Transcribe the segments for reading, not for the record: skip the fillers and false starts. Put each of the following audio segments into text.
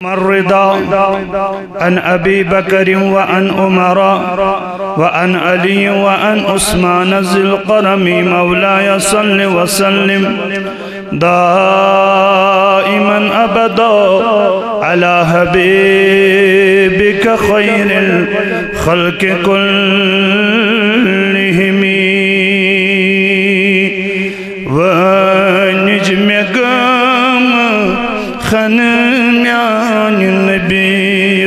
الرضا عن أبي بكر وعن عمر وعن علي وعن عثمان ذي القرم مولاي صل وسلم دائما أبدا على حبيبك خير الخلق كلهم ونجم قام خنم النبي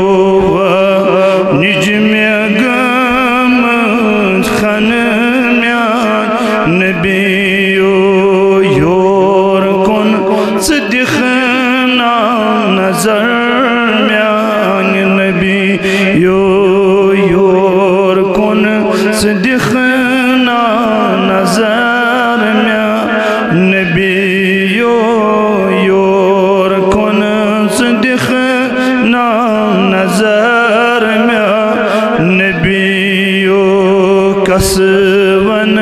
ونجم قام خنم النبي يوركن صدقنا نظر النبي يوركن صدقنا نظر النبي يوركن صدقنا نظر النبي كسبن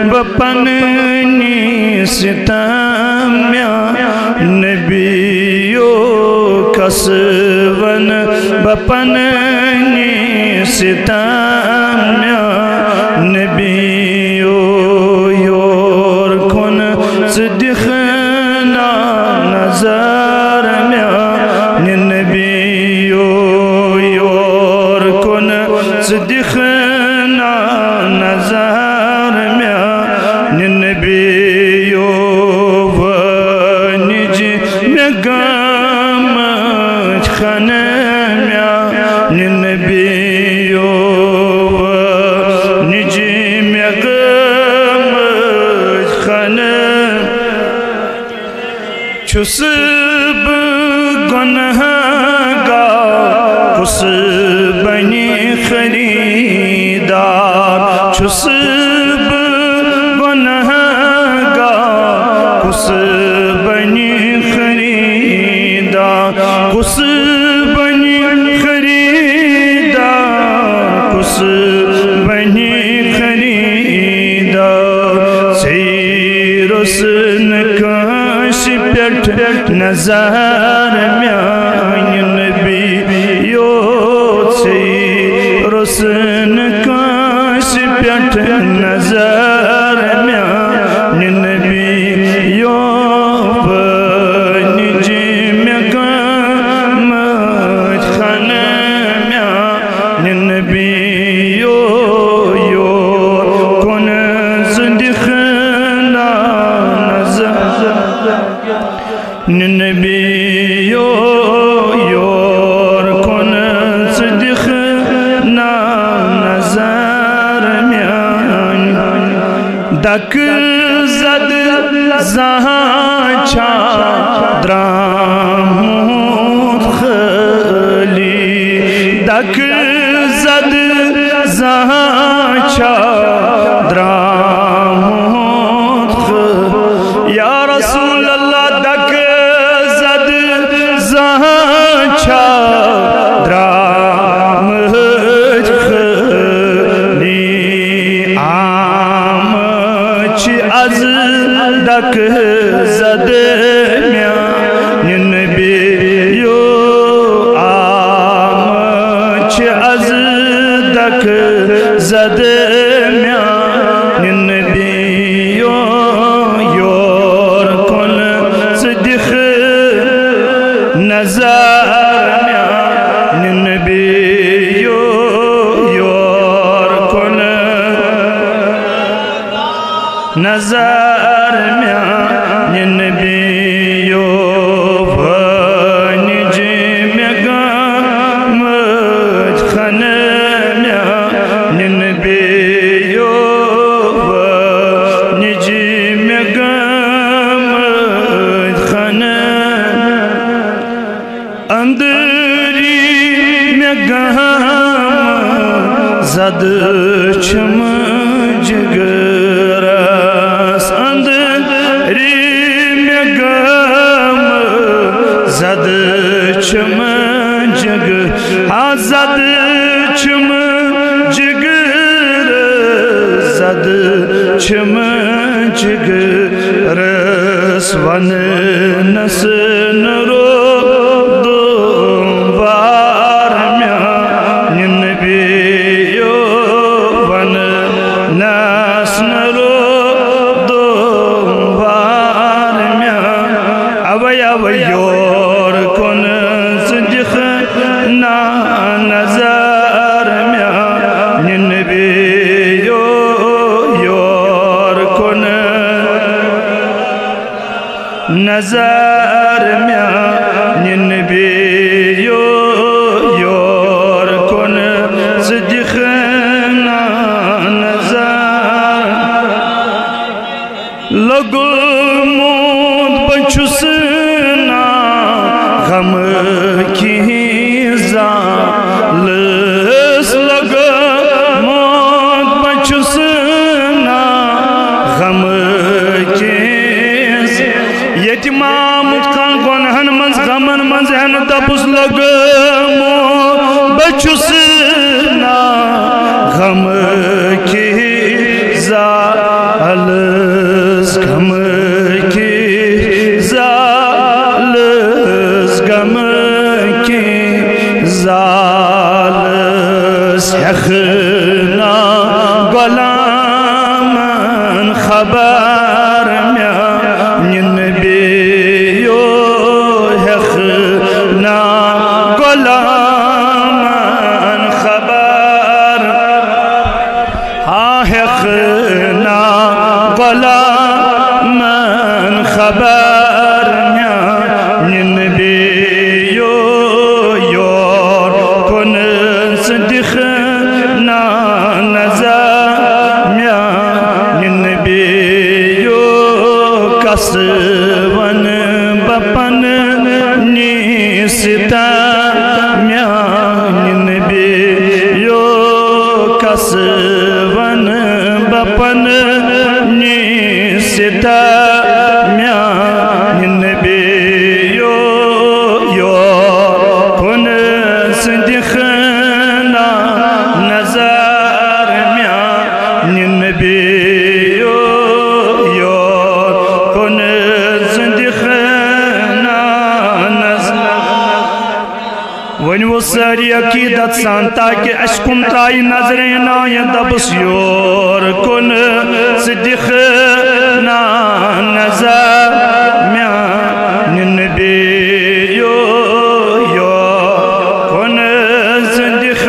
بپنني ستم النبي كسبن بپنني ستم النبي يوركن صدقنا نظر النبي يوركن صدقنا نظر النبي ونجم قام خنم النبي ونجم قام خنم چسب گنہگار کس بنی خریدار چسب گنہگار کس بنی خریدار کس بنی خریدار کس بنی خریدار سیر حسن کاش پیٹ نظر میان نبی یو سیر حسن کاش پیٹ نظر میان نبی یو ونجم قام خنم النبي يوركن صدقنا نظر النبي يوركن صدقنا نظر دک زد زہاں چادرامود خلی دک زد زہاں چادرامود خلی یا رسول اللہ دک زد زہاں چادرامود خلی آمچ از دک زد میان نبی یو آمچ از دک زد میان نبی یورکن صدق نظر میان نبی یورکن نظر میان نبی ونجم قام خنم النبي ونجم قام خنم اندری قام زد چم جگرس اندری قام زد چم جگر زد چم جگر زد چم جگر ون نس نرو دو نظر میانہِ نبیو یور کُن ژٕ دِکھ نا نظر لوٚگمُت بہٕ چھُس نا غم کِہیٖنۍ زالس لوٚگمُت بہٕ چھُس نا غم کِہیٖنۍ یتیٖمامُت کانٛہہ گۄنہن منٛز غمن منٛز ہٮ۪نہٕ دپُس لوٚگمُت بہٕ چھُس نا غم کِہیٖنۍ زالس غم کِہیٖنۍ زالس غم کِہیٖنۍ زالس ہٮ۪کہٕ نا غۄلامن خبر میانہِ نبیو ہٮ۪کہٕ نا غۄلامن خبر ہٮ۪کہٕ نا غۄلامن خبر میانہِ نبیو یور کُن ژٕ دِکھ نا نظر میانہِ نبیو کس وَنہٕ بہٕ پنٛنہِ سِتم میانہِ نبیو کس وَنہٕ بہٕ پنٛنہِ سِتم میانہِ نبیو یور کُن ژٕ دِکھ نا نظر میانہِ نبیو یور کُن ژٕ دِکھ نا نظر وۄنۍ ووٚن سٲری عقیٖدت سان تاکہِ اَسہِ کُن ترٛایہِ نظرِ عنایت دپُس یور کُن ژٕ دِکھ نا نظر میانہِ نبیو یور کُن ژٕ دِکھ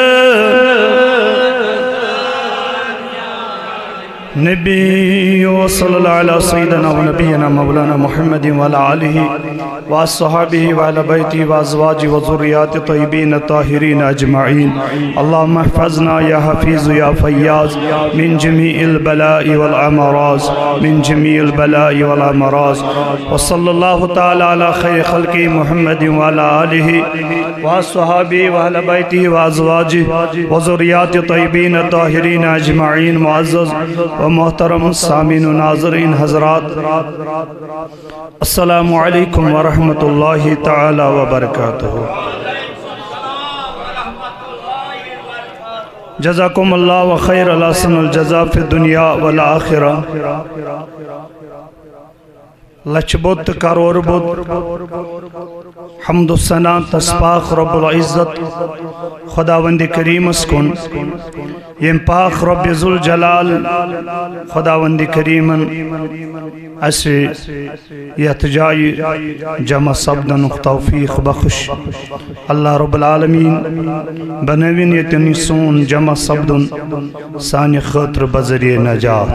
نبیو صلی اللہ علیہ سیدنا و نبینا مولانا محمد وعلى آلہ وصحابہ وعلى بیتہ وازواجہ وذریات طیبین طاہرین اجمعین اللہم احفظنا یا حفیظ یا فیاض من جمیع البلاء والامراض من جمیع البلاء والامراض وصلی اللہ تعالی علی خیر خلق محمد وعلى آلہ وصحابہ وعلى بیتہ وازواجہ وذریات طیبین طاہرین اجمعین معزز محترم سامعین و ناظرین حضرات السلام علیکم ورحمۃ اللہ تعالی وبرکاتہ جزاکم اللہ و خیر الحسن الجزا فی الدنیا والآخرہ لچھ بت کرور بت حمد و ثنا تسپاخ رب العزت خداوند کریم اسکن یم پاک رب ذوالجلال خداوند کریمن اسے یت جائی جمع سبدن توفیق بخش اللہ رب العالمین بنوین یتنی سون جمع سبدن سانی خطر بذریع نجات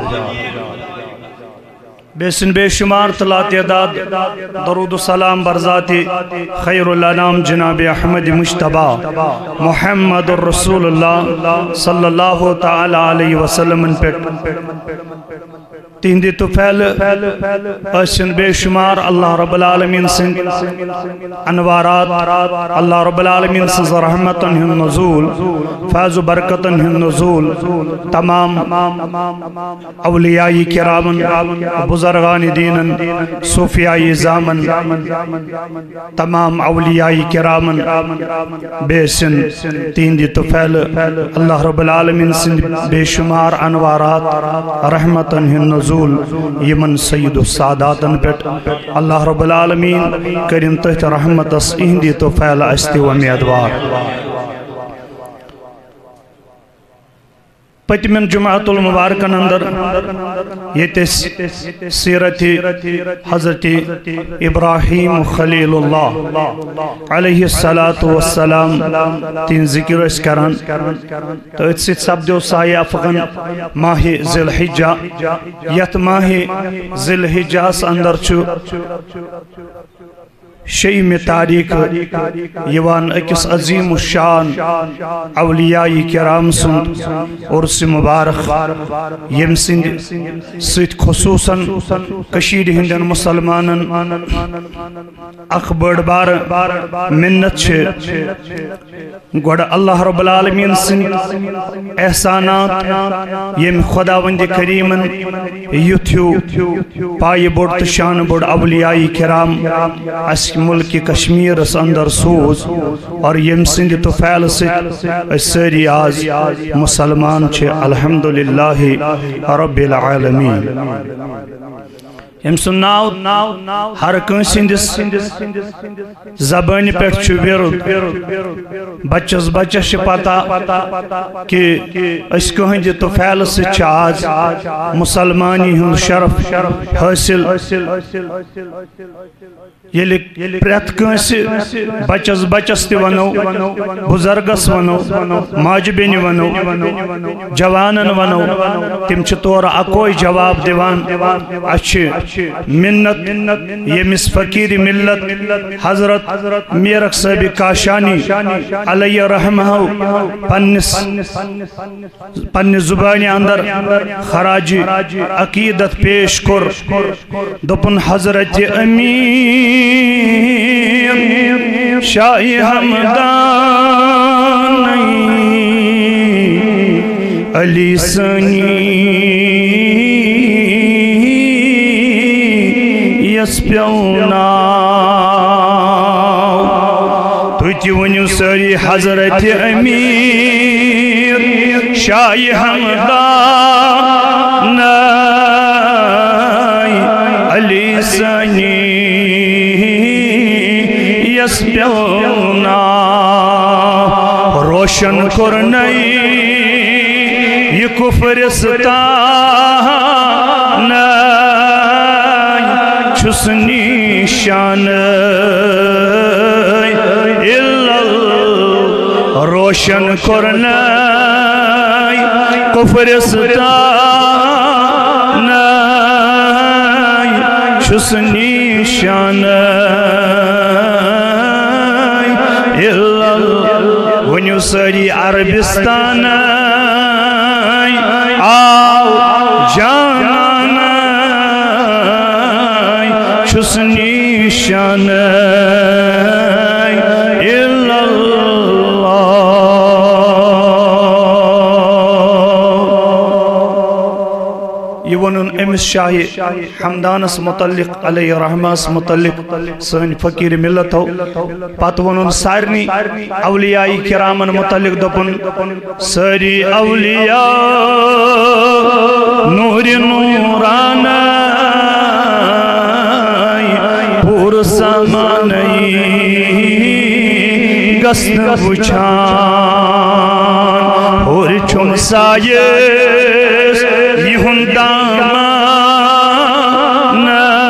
بیسن بے شمار طلا تعداد درود و سلام برذاتی خیر الانام جناب احمد مجتبی محمد الرسول اللہ صلی اللہ تعالی علیہ وسلم پر تہندی تو پھیل اشن بے شمار اللہ رب العالمین سن انوارات اللہ رب العالمین سے رحمتن ہن نزول فیض و برکتن ہن نزول تمام اولیاء کرامن بزرگان دینن صوفیاء زامن تمام اولیاء کرامن بے سن تہندی تو پھیل اللہ رب العالمین سن بے شمار انوارات رحمتن ہن نزول یمن سید الساداتن پیٹ اللہ رب العالمین کریم تحت رحمت اس اہندی تو پھیل استی و امیدوار پتمن جمعۃ المبارکن اندر یتس سیرت حضرت ابراہیم خلیل اللہ علیہ السلام تین ذکر اس کران تو اتس سبدو سایہ افغن ماہ ذی الحجہ یت ماہ ذی الحجہ اندر چھو شیمی تاریخ یوان اکس عظیم الشان اولیاء کرام سند عرس مبارک یم سند سید خصوصاً کشیر ہندن مسلمانن اخ بڑ بار منت چھے گوڑا اللہ رب العالمین سند احسانات یم خداوند کریمن یتھیو پائی بڑ تشان بڑ اولیاء کرام اس ملک کشمیر اندر سوز اور یم سند تو فعل سے سری آز مسلمان چھے الحمدللہ رب العالمین یم سناو ہر کن سندس زبانی پیٹ چھو ورد بچس بچس پتا کہ اس کہن جی تو فعل سے چاز مسلمانی ہن شرف حاصل یلی پریت کنسی بچس بچس تی ونو بزرگس ونو ماجبین ونو جوانن ونو تم چھ طور اکوئی جواب دیوان اچھی منت یمس فقیر ملت حضرت میرک صاحب کاشانی علیہ رحمہ پنی زبانی اندر خراج عقیدت پیش کر دپن حضرت امین شاہ ہمدان علی سنی یس پیونا تویتی ونیو سری حضرت امیر شاہ ہمدان علی سنی یس پیونا روشن کرنئی یہ کفرستان چھس نیشان روشن کرنئی کفرستان چھس نیشان ونیو سری عربستان آو جانان چھس نیشان امس شاہ حمدانس متعلق علیہ رحمس متعلق سن فقیر ملت ہو پت ونن سارنی اولیاء کرامن متعلق دپن ساری اولیاء نور نوران پور سمانی گسن وچھان اور چون سایس یہن دامان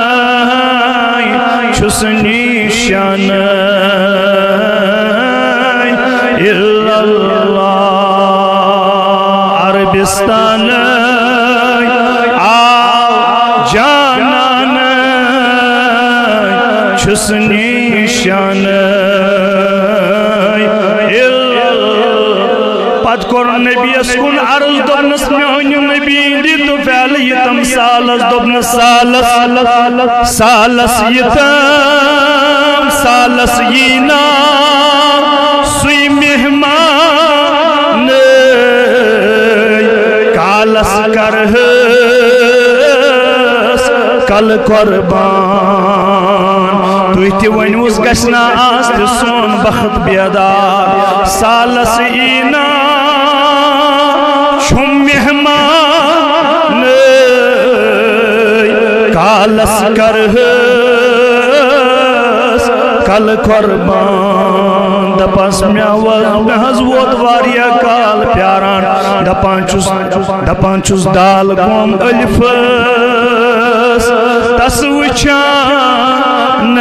چھس نیشان عربستان آو جانان چھس نیشان پت کور نبی اسکن عرض دبنس میون نبی دی تو فعل یتم سالس دبن سالس یتم سالس یینا سوی مہمان کالس کرہس کل قربان تویتی ونیوز گشنا آست سون بخت بیدار سالس یینا چھم مہمان کالس کرہس کل قربان دپا بس میں حض ووت واریا کال پیاران دپان چھس دال گوم الف تس وچھان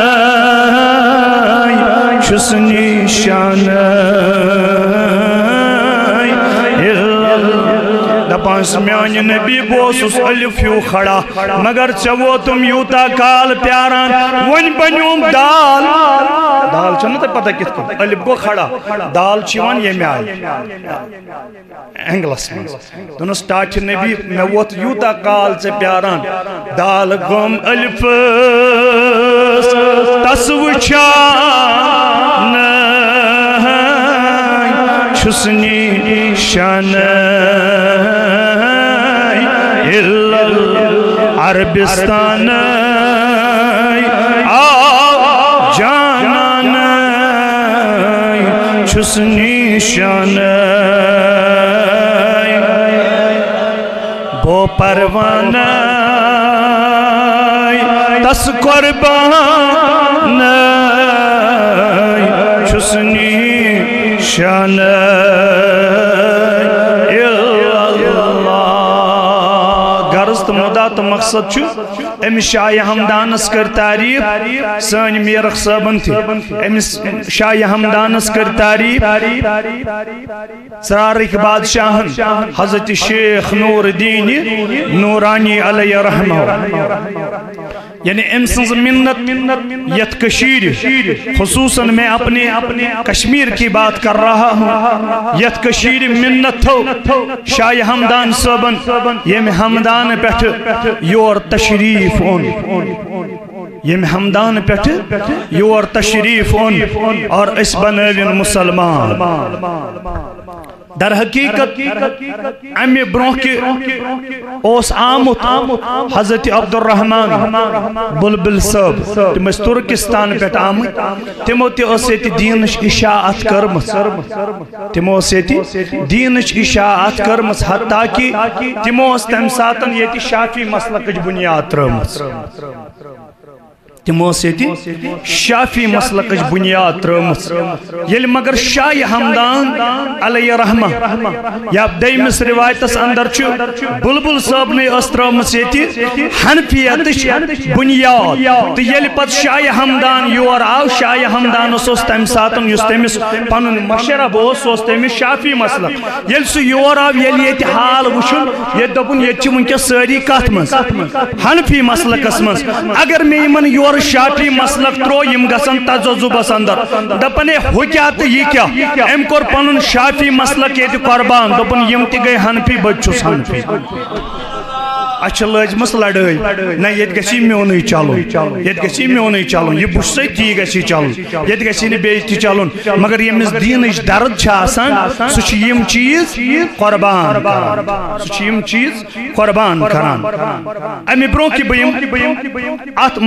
چھس نشان دپانس میانی نبی بوسس الف یو کھڑا مگر چو تم یوتا کال پیاران ون بنیوم دال دال چھنا تے پتہ کت کو الف گو کھڑا دال چیوان یہ آئی انگلس میں دونوں سٹاچ نبی میں ووت یوتا کال سے پیاران دال گم الف تس وچھان چھس نشان عربستان جانان چھس نشان بو پروان تس قربان چھس نشان تو مقصد چھو امس شاہ ہمدانس کر تعریف سانی میرخ صاحبن تھی امس شاہ ہمدانس کر تعریف سرارک بادشاہن حضرت شیخ نور الدین نورانی علیہ رحمہ یعنی امسنز منت یت کشیر خصوصاً میں اپنے کشمیر کی بات کر رہا ہوں یت کشیر منت تھو شاہ ہمدان صاحبن یہ ہمدان پیٹھ یور تشریف یہ ہمدان پیٹھ یور تشریف اور اس بنوین مسلمان در حقیقت امی برونہ کی اوس آمت حضرت عبد الرحمن بلبل صاحب تم اس ترکستان پیٹ آمت تمو تی اسیتی دینش اشاعت کرمس تمو اسیتی دینش اشاعت کرمس حتیٰ کہ تمو اس تمساتن یہ شافی مسلک بنیاد ترمس تمو سیتی شافی مسلک بنیاد ترمس یل مگر شاہ ہمدان علیہ رحمہ یا دیمس روایتس اندر چھو بلبل صاحب نے اس ترمس یتی حنفیتش بنیاد تو یل پت شاہ ہمدان یور آو شاہ ہمدان اس تم ساتن یس تمس پنن مشرب اس تمس شافی مسلک یل سو یور آو یل یتی حال وشن یہ دپن یتی ونکس ساری کت مز حنفی مسلکس مز اگر میں یمن یور شافی مسلک ترو یم گسن تجزبس اندر دپنے ہو کیا تو یہ کیا ام کور پنن شافی مسلک یہ قربان دپن یم تی گئی حنفی بچوس حنفی اچھا لجمس لڑائی نہ یہ گسی میونی چلون یہ گسی میونی چلون یہ بش سے تی گسی چلون یہ گسی نہ بیتی چلون مگر یمس دینش درد چھ آسان سو یم چیز قربان سو یم چیز قربان کران امی برو کی بیم ات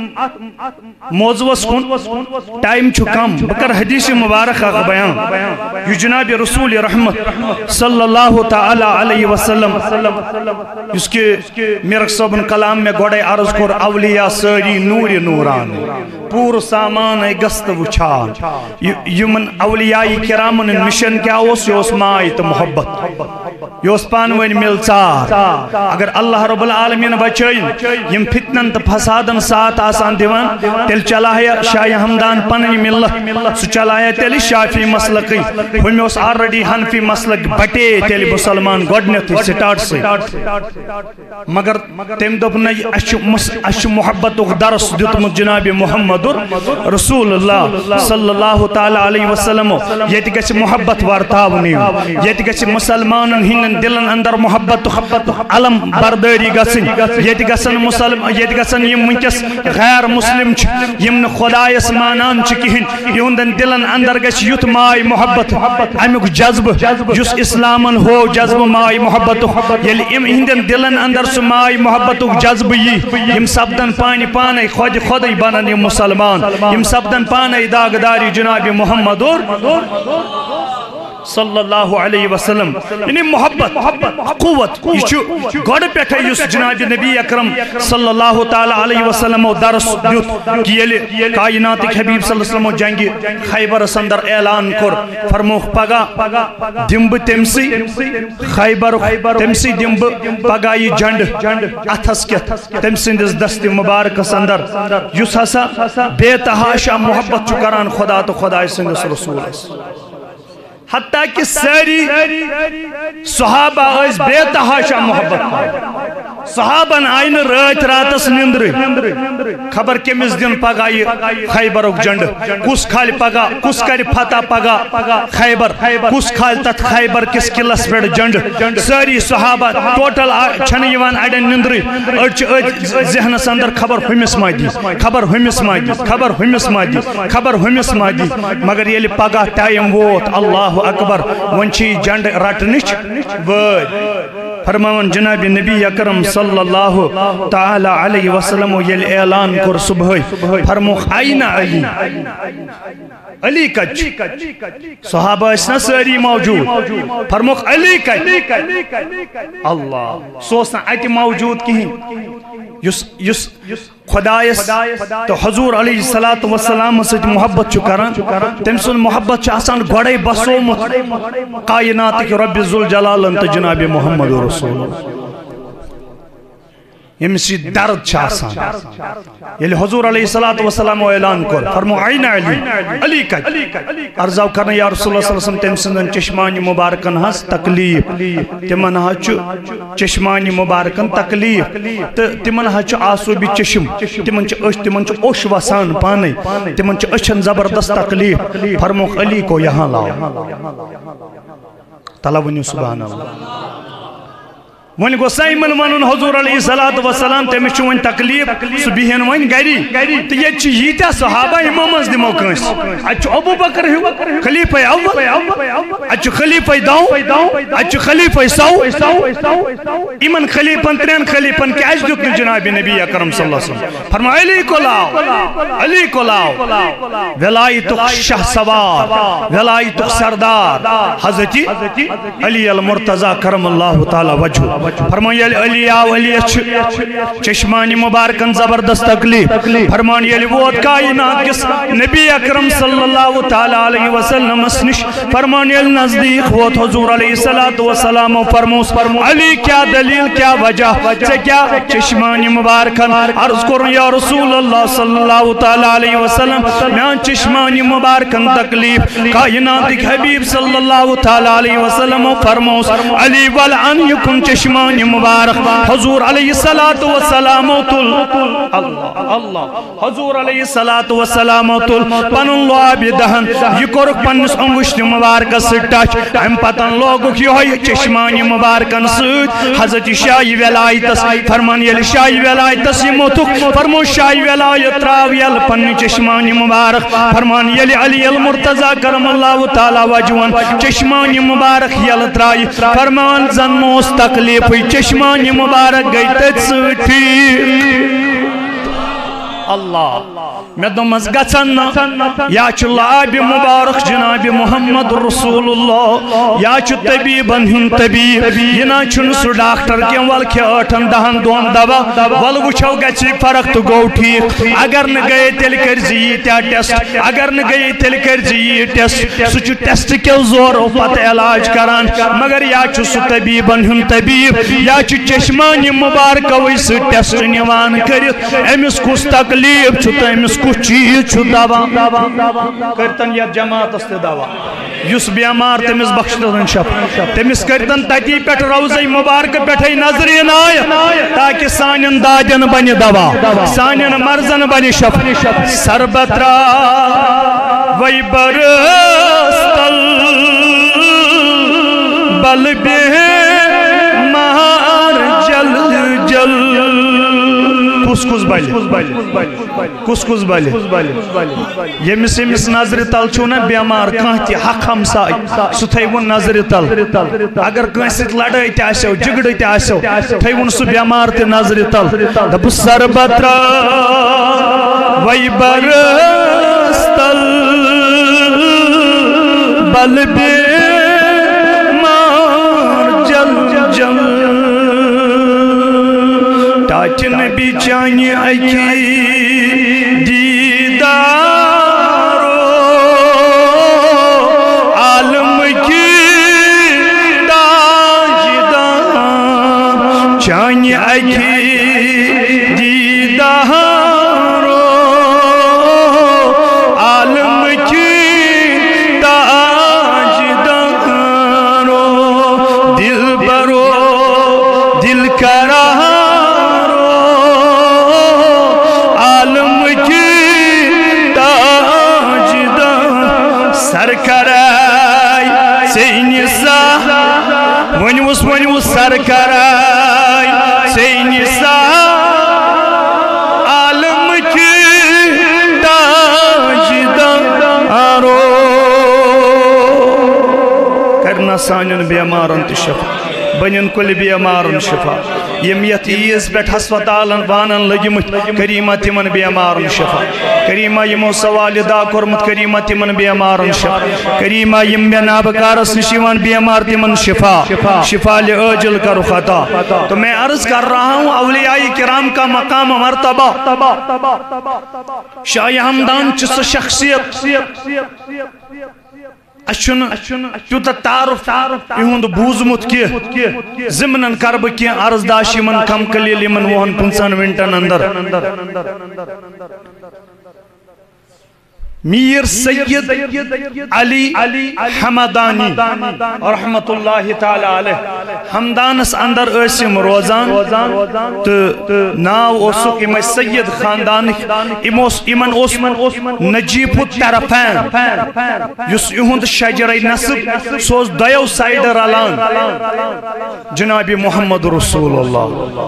موضوعس کن ٹائم چھ کم بکر حدیث مبارک بیان یہ جناب رسول رحمت صلی اللہ تعالی علیہ وسلم اس کے میرک صاحبن کلام میں گوڑے عرض کر اولیاء ساری نور نوران پور سامان گست وچھان یمن اولیاء کرامن مشن کیا اس یہ اس مائت محبت یہ اس پانوین ملچار اگر اللہ رب العالمین بچائن یم فتنن تا فسادن ساتھ آسان دیوان تل چلایا شاہ ہمدان پننی ملت سو چلایا تیلی شافی مسلقی ہمی اس آردی حنفی مسلق بٹے تیلی مسلمان گوڑنیت سٹارٹ سے مگر تیم دپنا اش محبت درس دیتم جناب محمد رسول اللہ صلی اللہ تعالی علیہ وسلم یہ گھس محبت وارتاونی یہ گھس مسلمان ہندن دلن اندر محبت علم برداری گسن یہ گسن یم ونکس غیر مسلم یم خدایس مانان کہین یہندن دلن اندر گھس یت مائی محبت امیک جذب جس اسلامن ہو جذب مائی محبت یل ہندن دلن اندر سو مائی محبت جذب یم سبدن پانی پانے خود بنن یم مسلمان یم سبدن پانے داغداری جناب محمد صلی اللہ علیہ وسلم یعنی محبت قوت یہ گوڑ پیٹھے اس جناب نبی اکرم صلی اللہ تعالی علیہ وسلم درس دیت کہ یہ کائنات حبیب صلی اللہ علیہ وسلم جنگی خیبر اندر اعلان کر فرموخ پگا دمب تمسی خیبر تمسی دمب پگا یہ جنڈ اتھس کت تم سندس دست مبارک اندر یس ہسا بے تحاشا محبت چکران خدا تو خدا سندس رسول حتیٰ کہ ساری صحابہ اس بے تحاشا محبت صحابن آئین رات راتس نندر خبر کمس دن پگا یہ خیبرک جنڈ کس کھال پگا کس کر فتح پگا خیبر کس کھال تت خیبر کس قلعس پہ جنڈ ساری صحابہ ٹوٹل چھن یوان اڑین نندر اڑچ ذہنس اندر خبر ہمس ما دی خبر ہمس ما دی خبر ہمس ما دی خبر ہمس ما دی مگر یل پگا ٹائم ووت اللہ اکبر ونچی جنڈ رٹنچ وٲتۍ فرمان جناب نبی اکرم صلی اللہ تعالی علیہ وسلم یل اعلان کر صبح فرموخ آئین علی علی کچ صحابہ اسنا ساری موجود فرموخ علی کچ اللہ سوسنا ایتی موجود کہیں یس خدایس تو حضور علیہ السلام سے محبت چکران تم سن محبت چاہسان گوڑے بسومت کائنات کی رب ذوالجلال انت جناب محمد رسول یمسی درد چاہسان یلی حضور علیہ السلام اعلان کر فرمو عین علی علی کج ارزاو کرنا یا رسول اللہ صلی اللہ علیہ وسلم تم سندن چشمانی مبارکن ہس تکلیف تمن ہچو چشمانی مبارکن تکلیف تمن ہچو آسوبی چشم تمن چو اوش وسان پانے تمن چو اچھن زبردست تکلیف فرمو علی کو یہاں لاؤ طلبنی سبحان اللہ ون گو سائمن ون حضور علیہ السلام تمس ون تکلیف سہ بہن ون گری تو یہ صحابہ امو مز دمو کنس اتھ ابو بکر ہیو خلیفہ اول اتھ خلیفہ دو اتھ خلیفہ سو امن خلیفن ترین خلیفن کیاز دیت جناب نبی اکرم صلی اللہ علیہ وسلم فرما علی کو لاؤ علی کو لاؤ ولایتک شاہ سوار ولایتک سردار حضرت علی المرتضی کرم اللہ تعالی وجہ فرمان یلی علی آو علی چشمانی مبارکن زبردست تکلیف فرمان یلی ووت کائنات کس نبی اکرم صلی اللہ تعالی علیہ وسلم اسنش فرمان یلی نزدیک ووت حضور علیہ السلام فرموس علی کیا دلیل کیا وجہ سے کیا چشمانی مبارکن عرض کرن یا رسول اللہ صلی اللہ تعالی علیہ وسلم میان چشمانی مبارکن تکلیف کائنات حبیب صلی اللہ تعالی علیہ وسلم فرموس علی ولعن یکن چشمانی مبارک حضور علیہ السلام اللہ حضور علیہ السلام پنن لعاب دہن یہ کرک پنس انگشت مبارک سٹچ ام پتن لوگک یہ چشمانی مبارکن سٹ حضرت شاہی ولایتس فرمان یل شاہی ولایتس یموتک فرمو شاہی ولایت تراو یل پن چشمانی مبارک فرمان یل علی المرتضی کرم اللہ تعالی وجون چشمانی مبارک یل ترائی فرمان زنوس تکلیف چشمانی مبارک گئی تجھ اللہ میں دمز گچن یا چھ لعاب مبارک جناب محمد رسول اللہ یا چھ طبیبن ہن طبیب یہ نا چھن سو ڈاکٹر کیم ول کھے 8-10 دون دوا ول وچھو گچی فرق تو گو ٹھیک اگر نہ گئے تیل کر زی تیا ٹیسٹ اگر نہ گئے تیل کر زی ٹیسٹ سو چھ ٹیسٹ کے زور پتہ علاج کران مگر یا چھ سو طبیبن ہن طبیب یا چھ چشمانی مبارک ویس ٹیسٹ نیوان کرت امس کس تکلیف چھتا امس کچھ چیز چھو دوا کرتن یا جماعت است دوا یس بیمار تمس بخشتن شف تمس کرتن تتی پیٹ روزی مبارک پیٹھے نظرین آیا تاکہ سانین دادن بنی دوا سانین مرزن بنی شف سربترا وی برستل بل بے مہار جل جل کس بل یمس یمس نظر تل چھونا بیمار کانتی حق ہمسائی سو تھیون نظر تل اگر کانست لڑائی تی آسو جگڑی تی آسو تھیون سو بیمار تی نظر تل دب سربترا وی برستل بل بے نبی چانی اکی دیدارو عالم کی تاجدار چانی اکی دیدارو عالم کی تاجدارو دل برو دل کرارو عالم کی تاجدار سرکرائی سینی سا ونیوس سرکرائی سینی سا عالم کی تاجدارو کرنا سانن بیمارن تشفا بنین کل بیمارن شفا یم یت عیز پہ ہسپتالن وانن لگمت کریمہ تمن بیمارن شفا کریمہ یمو سوال دا کورمت کریمہ تمن بیمارن شفا کریمہ یم بے نابکارس نشیوان بیمار تمن شفا شفا لعاجل کرو خطا تو میں عرض کر رہا ہوں اولیاء کرام کا مقام و مرتبہ شاہ ہمدان چس شخصیت اچھن تیوتا تعارف یہند بوزمت کی زمنن کرب کی عرض داشی من کم کلیل من وہن 50 منٹن اندر میر سید علی حمدانی رحمت اللہ تعالی علیہ حمدانس اندر اسم روزان تو ناو اوسک ایم سید خاندان ایمن اوس نجیب الطرفین یس یہند شجر نصب سوز دیو سائد رالان جناب محمد رسول اللہ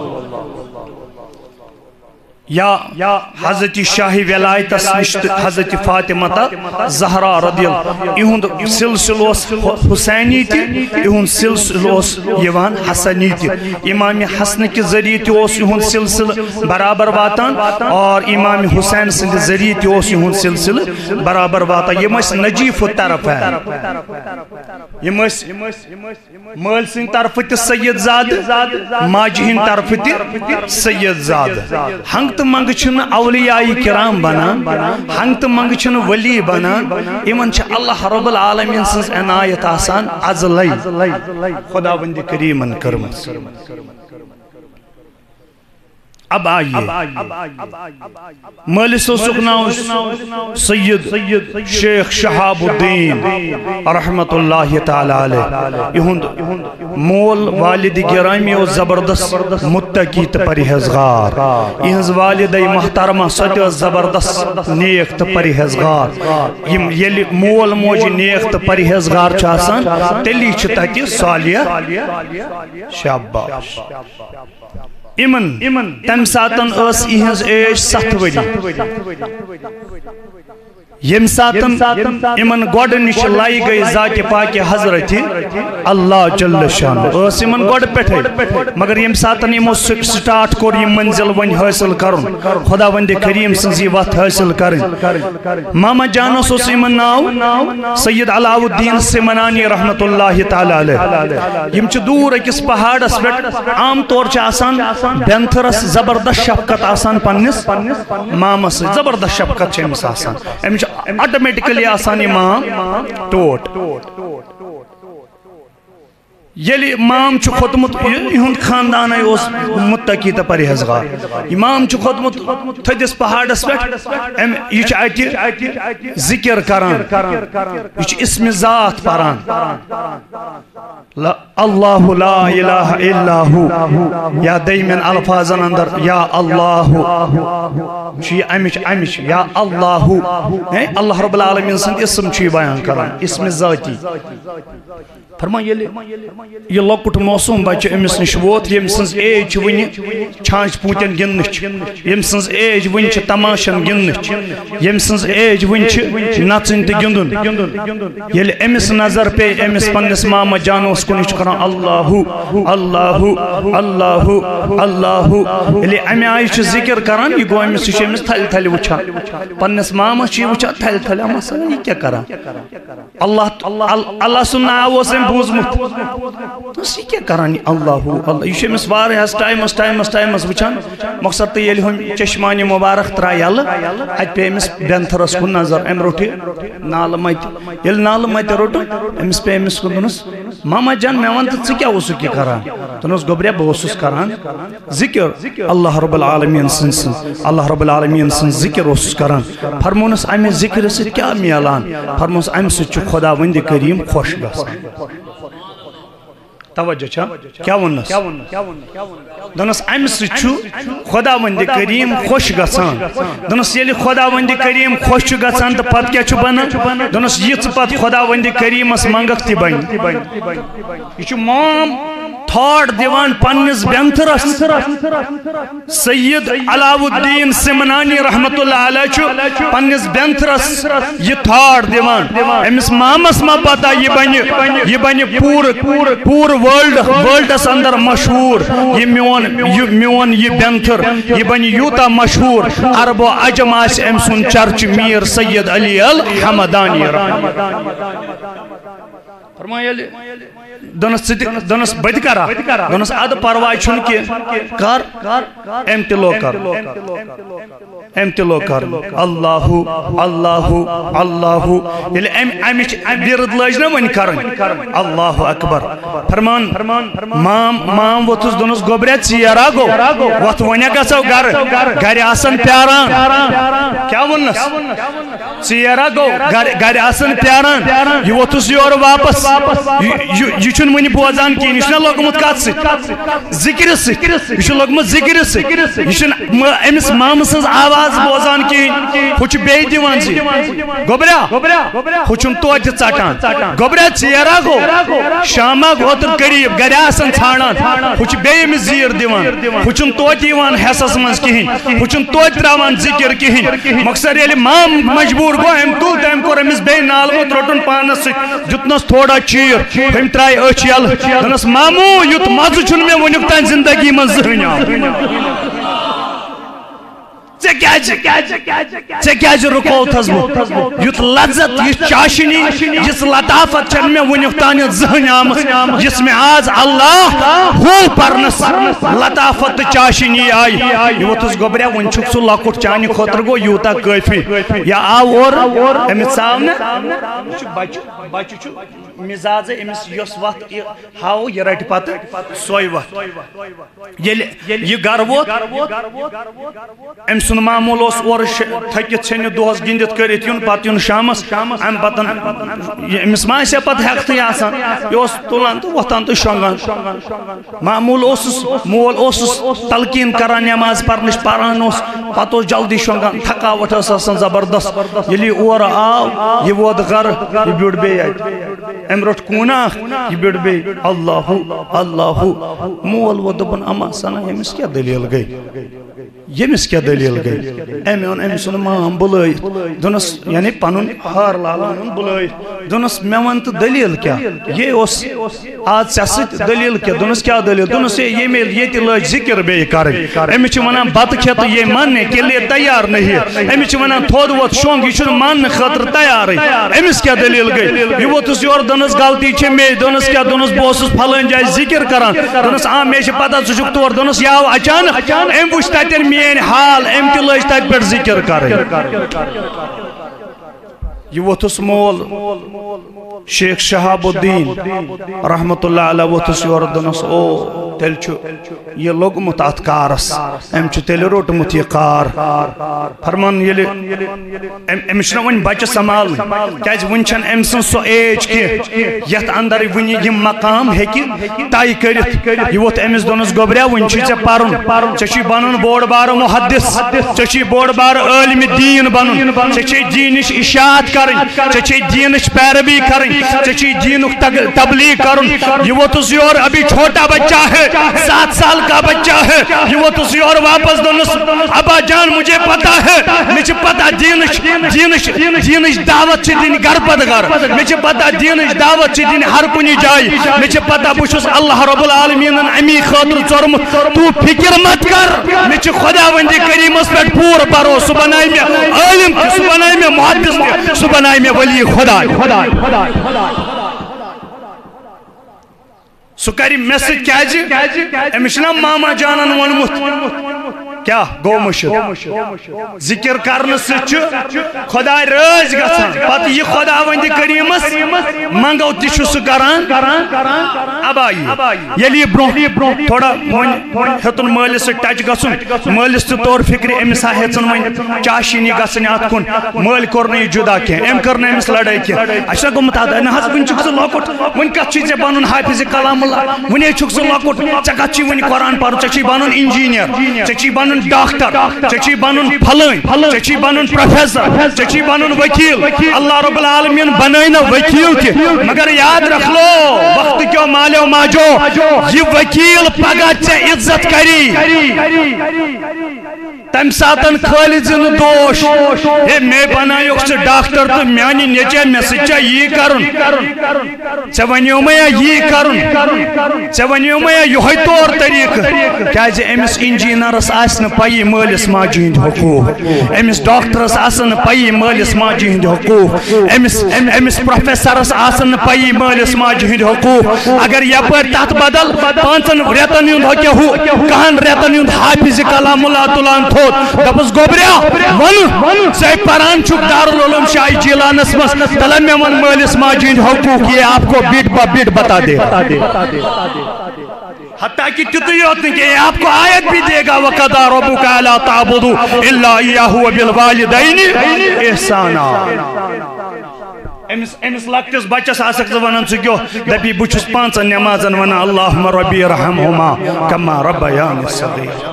یا حضرت شاہی ولایت نشت حضرت فاطمہ زہرا رضی اللہ یہند سلسل حسینی تی یہند سلسل یوان حسنی تی امام حسن کے ذریعے تی یہند سلسل برابر واتان اور امام حسین سند ذریعے تی یہند سلسل برابر واتان یہ مس نجیف طرف ہے یہ مس مال سن طرف تی سید زاد ماجہ ہن طرف تی سید زاد ہنگ تو منگ چھن اولیاء کرام بنان ہنگ تو منگ چھن ولی بنان ایمن چھ اللہ رب العالمین سنس عنایت آسان ازلی خدا بند کریمن کرمس اب آئیے مالس و سکناؤ سید شیخ شہاب الدین رحمت اللہ تعالی علیہ یہند مول والد گرامی و زبردست متقی پرہیزگار یہنز والد محترمہ ستی زبردست نیک پرہیزگار یلی مول موج نیک پرہیزگار چاسان تیلی چھتی صالح شاباش ایمن تم ساتن اس ایہنز ایج 7 وری یم ساتن ایمن گوڑ نش لائی گئی ذات پاک حضرت اللہ جل شان اس ایمن گوڑ پیٹھے مگر یم ساتن ایمو سٹارٹ کور یم منزل ون حاصل کرن خدا وند کریم سنزی وقت حاصل کرن ماما جانوس اس ایمن ناو سید علاؤ الدین سمنانی رحمت اللہ تعالی علیہ یم چھ دور اکس پہاڑس پیٹ عام طور چھ آسان بینتھرس زبردست شفقت آسان پنس ماما سے زبردست شفقت چھ امس آسان امس آٹومیٹکلی آسان امام ٹوٹ یلی امام چھ خودمت یہند خاندان اس متقی تا پرہیزگار امام چھ خودمت تھدس پہاڑس پیٹھ یہ چھ آتی ذکر کران یہ چھ اسم ذات پران اللہ لا الہ الا ہو یا دیمن الفاظن اندر یا اللہ چھ امش یا اللہ اللہ رب العالمین سند اسم چھ بیان کران اسم ذاتی فرمائیے یہ لکٹ موسوم بچہ امس نش ووت یم سنز ایج ون چھانچ پوتن گننچ یم سنز ایج ون تماشن گننچ یم سنز ایج ون نچن تہ گندن یل امس نظر پہ امس پنس ماما جانوس کنچ کران اللہ اللہ اللہ اللہ یل امی آئی چھ ذکر کران یہ گو امس چھ امس تھل تھل وچھا پنس ماما چھ وچھا تھل تھل اما یہ کیا کران اللہ اللہ سن ناو سن بوزمت دس یہ کیا کران اللہ یہ امس واریاہس ٹائمس وچان مقصد تو یل ہم چشمانی مبارک ترا یل ات پہ امس بینتھرس کن نظر ام روٹ نال مت یل نال مت روٹ امس پہ امس کن دنس ماما جان میں ون تو کیا اوسک یہ کران دنس گوبریا بہت کران ذکر اللہ رب العالمین سن اللہ رب العالمین سن ذکر اس کران فرمونس امہ ذکر سے کیا میلان فرمونس ام سے خدا وند کریم خوش گژھان توجہ چھا کیا ونس دنس ام سے خدا وند کریم خوش گژھان دنس یل خدا وند کریم خوش گژھان تو پتہ کیا بنان دنس یہ پتہ خدا وند کریمس منگک تہ بن یہ مام تھاٹ دیوان پنس بینتھرس سید علاؤ الدین سمنانی رحمت اللہ علیہ پنس بینتھرس یہ تھاٹ دیوان امس مامس ما پتہ یہ بن پور ورلڈس اندر مشہور یہ میون یہ بینتھر یہ بن یوتا مشہور عرب و عجم آس ام سن چرچ میر سید علی الحمدانی فرمایا دنس بد کرا دنس اد پرواہ چھن کہ کر ام تلو کر اللہ اللہ اللہ یل امچ ورد لج نہ ون کرن اللہ اکبر فرمان مام وتس دنس گوبریا ژیرا گو وت ونیا گژھو گھر آسن پیاران کیا ونس ژیرا گو گھر آسن پیاران یہ وتس یور واپس یہ چھن ونی بوزان کین یہ لوگمت کت ذکر یہ لوگمت ذکر یہ امس مام سن آواز بوزان کین ہچ بی دیوان زی گوبریا ہچن توتہ ژٹان گوبریا ژیرا گو شامہ اوتر قریب گھر آسن ژھانڈان ہچ بی امس زیر دیوان ہچن توتہ یوان حصس من کہین ہچن توتہ تراوان ذکر کہین مقصد ییٚلہِ مام مجبور گو ام تل تم کور امس بی نالمت روٹن پانس ست دتنس تھوڑا چیر ہم ترائی اچھ یل دنس مامو یت مزہ چھن میں ونیک تان زندگی من زہنۍ ژےٚ رُکو تھس بہٕ یُتھ لذت یہ چاشنی یس لطافت چھن میں ونیک تان زہنۍ آمٕژ یس میں آز اللہ ہو پرنس لطافت چاشنی آئی یہ ووتھس گوبریا ون چھُکھ سُہ لۄکُٹ چانہِ خٲطرٕ گوٚو یوٗتاہ کٲفی یا آو اورٕ أمِس ژاو نہٕ بچہ چھُ مزاج امس یس وت ہاو یہ رٹ پتہ سوے وت یہ گر ووت ام سن معمول اور تھکت چھن دہس گندت کرت یون پتہ یون شامس ام پتن امس ما سے پتہ ہیکتھے آسان یہ تلان تو وتان تو شونگان معمول مول تلقین کران نماز پرنش پران پتہ جلدی شونگان تھکاوٹ آسان زبردست یلی اور آو یہ ووت گر یہ بیوٹ بے ام روٹ کونا یہ بیوٹ بے اللہ اللہ مول و دبن اما سنا یمس کیا دلیل گئی یمس کیا دلیل گئی ام سن مام بلائ دنس یعنی پنن ہار لالان بلائ دنس مے ون تو دلیل کیا یہ اس آج ست دلیل کیا دنس کیا دلیل دنس یہ میل یہ لج ذکر بے کریں ام چھ ونان بت کھت یہ ماننے کے لیے تیار نہیں ام چھ ونان تھود وت شونگ یہ چھ مان خاطر تیار امس کیا دلیل گئی یہ ووتس یور دنس غلطی چھ مے دنس کیا دنس بوس پھلن جائے ذکر کران دنس مے چھ پتہ ژٕ چھُکھ تور دنس یاو اچانک ام وچھ تتن میٲنۍ حال ام تہ لج تت پہ ذکر کریں یہ ووتھس مول شیخ شہاب الدین رحمت اللہ علیہ ووتھس یور دنس او تیل یہ لوگمت ات کارس ام تیل روٹمت یہ کار فرمان امس ون بچہ سنبھال کیاز ون چھن ام سن سو ایج کی یت اندر ون یہ مقام ہیکہ طے کرت یہ ووت امس دنس گوبریا ون چھ ژے پرن ژے چھ بنن بوڑ بار محدث ژے چھ بوڑ بار عالم دین بنن ژے چھ دینش اشاعت کرن ژے چھ دینش پیروی کرن ژے چھ دینک تبلیغ کرن یہ ووتس یور ابھی چھوٹا بچہ ہے 7 سال کا بچہ ہے یہ وہ تسی اور واپس دنس ابا جان مجھے پتا ہے مجھے پتا دینش دعوت چھ دین گھر پت گھر مجھے پتا دینش دعوت چھ دین ہر کنی جائی مجھے پتا بچھس اللہ رب العالمین امی خاطر ژورم تو فکر مت کر مجھے خدا وندی کریمس پہ پور برو سو بنائی میں عالم سو بنائی میں محدث سو بنائی میں ولی خدا سکری میسج کیاجی امشنا ماما جانن ونمت کیا گو مشد ذکر کرنے سے خدا راز گژھان پتہ یہ خدا وند کریمس منگو تہ سہ کران ابائی یلی برو تھوڑا ہتن مالس ٹچ گژھن مالس تہ طور فکر امس ہیژن ون چاشینی گژھن ات کن مال کور نہ جدا کی ام کر نہ امس لڑائی کی اچھا گومت ادا نہ حس ون چھ لوکٹ ون کت چھ ژے بنن حافظ کلام اللہ ون چھ لوکٹ ژے کت چھ ون قرآن پرن ژے چھ بنن انجینئر ژے چھ بنن ڈاکٹر ژے چھ بنن پھلٲنۍ ژے چھ بنن پروفیسر ژے چھ بنن وکیل اللہ رب العالمین بنائی نا وکیل تہ مگر یاد رکھ لو وقت کیو مالیو ماجو یہ وکیل پگہ ژے عزت کری تم ساتن خالی زن دوش ہے میں بنایوک سے ڈاکٹر تو میانی نیچے میں سچا یہ کرن ژے ونیو میں یہ کرن ژے ونیو میں یہ طور طریقہ کیازِ امس انجینئرس آسن پائی مالس ماجہ ہند حقوق امس ڈاکٹرس آسن پائی مالس ماجہ ہند حقوق امس پروفیسرس آسن پائی مالس ماجہ ہند حقوق اگر یپر تحت بدل 5 ریتن ہند ہکہ ہو کہن ریتن ہند حافظ کلام اللہ تلان تھو دپس گوبریا ون ژے پران چھک دارالعلوم شاہ جیلانس مس دلن میں ون مالس ماجہ ہند حقوق یہ آپ کو بیٹ با بیٹ بتا دے حتیٰ کہ تیتھی ہوتی کہ یہ آپ کو آیت بھی دے گا وَقَضَى رَبُّكَ أَلَّا تَعْبُدُوا إِلَّا إِيَّاهُ وَبِالْوَالِدَيْنِ إِحْسَانًا امس لکٹس بچس آسک ونان سہ کیو دپی بچس 5 نمازن ونان اللہم ربی رحمہما کما ربیانی صغیرا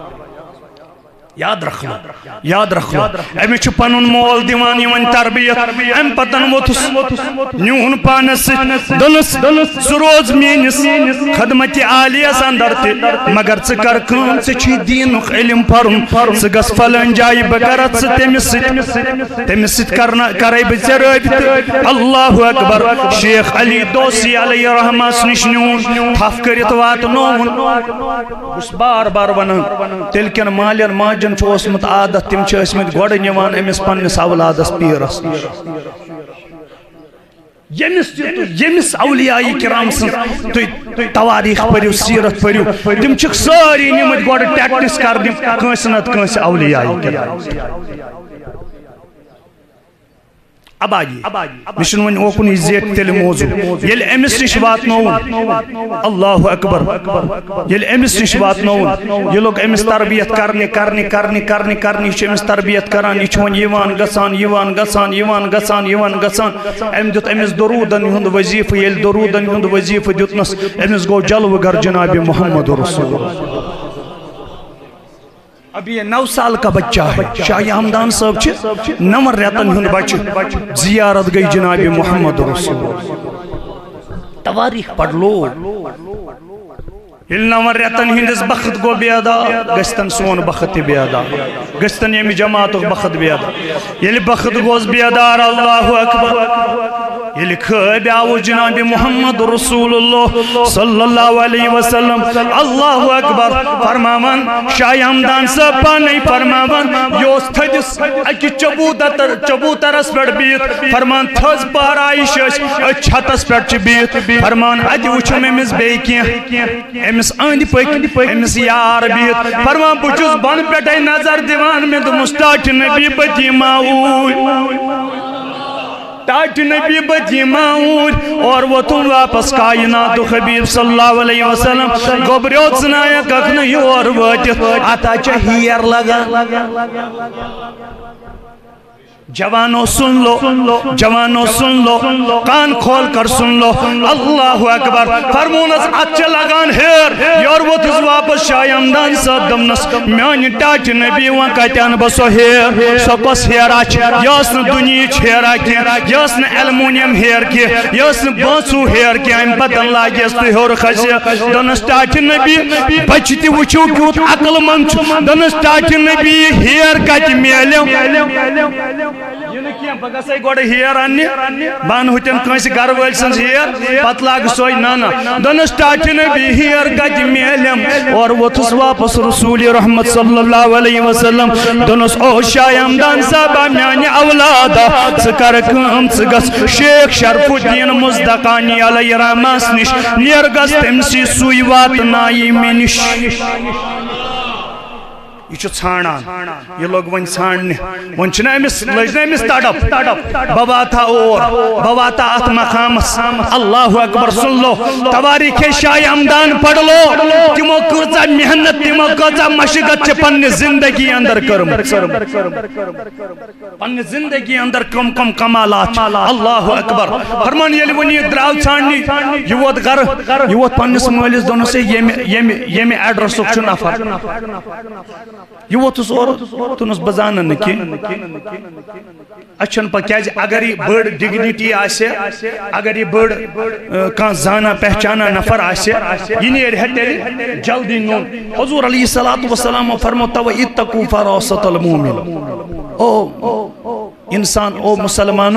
یاد رکھ لو امی چھ پنن مول دیوان یون تربیت ام پتن ووتس نیون پانس دلس سروز مینس خدمت عالیس اندر تہ مگر ژٕ کر کٲم ژٕ چھی دینُک علم پرن ژٕ گژھ فلٲنۍ جایہِ بہٕ کرتھ ژٕ تٔمِس سۭتۍ کرے بہٕ ژےٚ رٲبطہٕ اللہ اکبر شیخ علی دوسی علیہ رحمس نش نیون تھف کٔرِتھ واتنووُن بہٕ چھُس بار بار ونان تیٚلہِ کٮ۪ن مالٮ۪ن ماجن چھُ اوسمُت عادت تِم چھِ ٲسمٕتۍ گۄڈٕ نِوان أمِس پننِس اولادس پیٖرس ییٚمِس اولیاء کرام سٕنٛز تُہۍ تواریٖخ پٔرِو سیٖرت پٔرِو تِم چھِکھ سٲری نِمٕتۍ گۄڈٕ ٹیکٹِس کرنہِ کٲنٛسہِ نتہٕ کٲنٛسہِ اولیاء کرام اباجی مشن ون اوکن زیٹ تیل موضوع یل امس نش واتنوون اللہ اکبر یل امس نش واتنوون یہ لوگ امس تربیت کرنی چھ امس تربیت کران یہ چھون یوان گسان ام دیت امس درودن ہند وظیفہ یل درودن ہند وظیفہ دیتنس امس گو جلوہ گر جناب محمد رسول اللہ اب یہ 9 سال کا بچہ ہے شاہ ہمدان صاحب چھ 9 ریتن ہند بچہ زیارت گئی جناب محمد رسول تواریخ پڑھ لو یل 9 ریتن ہندس بخت گو بیادا گستن سون بخت بیادا گستن یمی جماعت بخت بیادا یل بخت گوز بیادار اللہ اکبر یل خواب آو جناب محمد رسول اللہ صلی اللہ علیہ وسلم اللہ اکبر فرماون شاہ ہمدان صاحب پانے فرماون یوس تھدس اکی چبوترس پر بیت فرمان تھز پارائش چھتس پر چھ بیت فرمان ادی وچھم امس بیکی امس اند پک امس یار بیت فرمان بچس بن پٹے نظر دیوان میں مستاق نبی بتی ماؤ تاج نبی بدی ماؤد اور وہ تم واپس کائنات خبیب صلی اللہ علیہ وسلم گبریوت سنایا ککن یور واتت آتا چاہیر لگا جوانو سن لو کان کھول کر سن لو اللہ اکبر فرمونس اچھا لگان ہیر یور وہ تس واپس شاہ ہمدان صاحب دمنس میانی ٹاچ نبی وان کتیان بسو ہیر سو کس ہیر آچ یاسن دنیچ ہیر آکی یاسن ایلمونیم ہیر کی یاسن بانسو ہیر کی ام پتن لاغیس تو ہور خسی دنس ٹاچ نبی بچتی وچو کیوت عقل منچ دنس ٹاچ نبی ہیر کتی میلیو بہ گژھے گۄڈٕ ہیر اننہِ بن ہوتٮ۪ن کٲنٛسہِ گرٕ وٲلۍ سٕنٛز ہیر پتہٕ لاگہٕ سۄے نانا دوٚپنس ٹاٹہِ نبی ہیر کتہِ میلٮ۪م اور ووٚتھُس واپس رسول رحمت صلی اللہ علیہ وسلم دوٚپنس او شاہ ہمدان صاحبہ میانہِ اولادہ ژٕ کر کٲم ژٕ گژھ شیخ شرف الدین مزدقانی علیہ رحمس نش نیر گژھ تٔمسٕے سُے واتنایہِ مےٚ نِش یہ ژھانڈان یہ لوگ ون ژھانڈنہِ ون چھُنہ أمِس لٔج نہ أمِس تڑپ بہٕ واتہا اور بہٕ واتہا اتھ مقامس اللہ اکبر سن لو تواریخ شاہ ہمدان پڑھ لو تمو کۭژاہ محنت تمو کۭژاہ مشقت چھِ پننہِ زندگی اندر کٔرمٕژ پننہِ زندگی اندر کم کم کمالات اللہ اکبر فرمان ییٚلہِ وۄنۍ یہِ درٛاو ژھانڈنہِ یہِ ووت گرٕ یہِ ووت پننِس مٲلِس دوٚپنس ییٚمہِ ایڈرسُک چھُ نفر یہ ووتُس اور دوٚپنس بہٕ زانن نہٕ کینٛہہ اَسہِ چھُنہٕ پتہ کیازِ اگر یہِ بٔڑ ڈِگنِٹی آسہِ اگر یہِ بٔڑ کانٛہہ زانا پہچانا نفر آسہِ یہِ نیرِ ہے تیٚلہِ جلدی نوٚن حضور علیہ الصلوۃ والسلام فرمو توے اتقوا فراست المؤمن او انسان او مسلمانو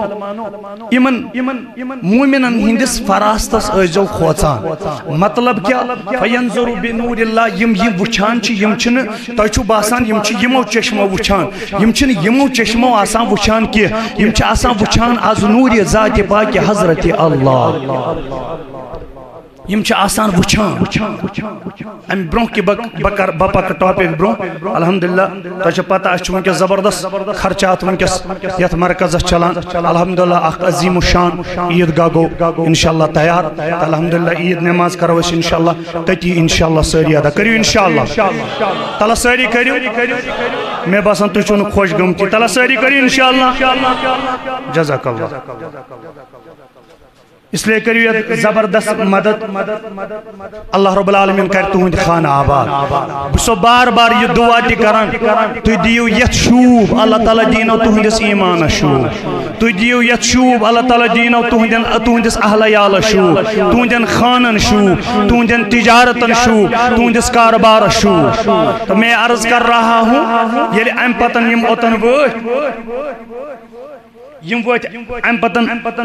مومنن ہندس فراستس ٲسۍزیو کھوژان مطلب کیا فینظر بنور اللہ یم وچھان چھ یم چھنہ تۄہہِ چھُو باسان یم چھ یمو چشمو وچھان یم چھنہ یمو چشمو آسان وچھان کینٛہہ یم چھ آسان وچھان از نور ذات پاک حضرت اللہ یم چھ آسان وچھان ام برون کی بپک ٹاپک برون الحمدللہ تۄہہِ چھو پتہ اَسہِ چھُ ونکس زبردست خرچات ونکس یتھ مرکزس چلان الحمدللہ اخ عظیم الشان عیدگاہ گو انشاءاللہ تیار الحمدللہ عید نماز کرو أسۍ انشاءاللہ تتی انشاءاللہ سٲری ادا کٔرِو انشاءاللہ تلا سٲری کٔرِو مےٚ باسان تُہۍ چھِو نہٕ خۄش گٔمتی تلا سٲری کٔرِو انشاءاللہ جزاک اللہ اس لیے کریو یہ زبردست مدد اللہ رب العالمین کر تہند خانہ آباد بسو بار بار یہ دعا تہ کران تُہۍ دیو یتھ شوب اللہ تعالیٰ دینو تہندس ایمانس شوب تُہۍ دیو یتھ شوب اللہ تعالیٰ دینو تہندس اہل عیالس شوب تہندین خانن شوب تہندین تجارتن شوب تہندس کاربارس شوب تو میں عرض کر رہا ہوں ییٚلہِ امہ پتن یم اوتن ورت ام پتن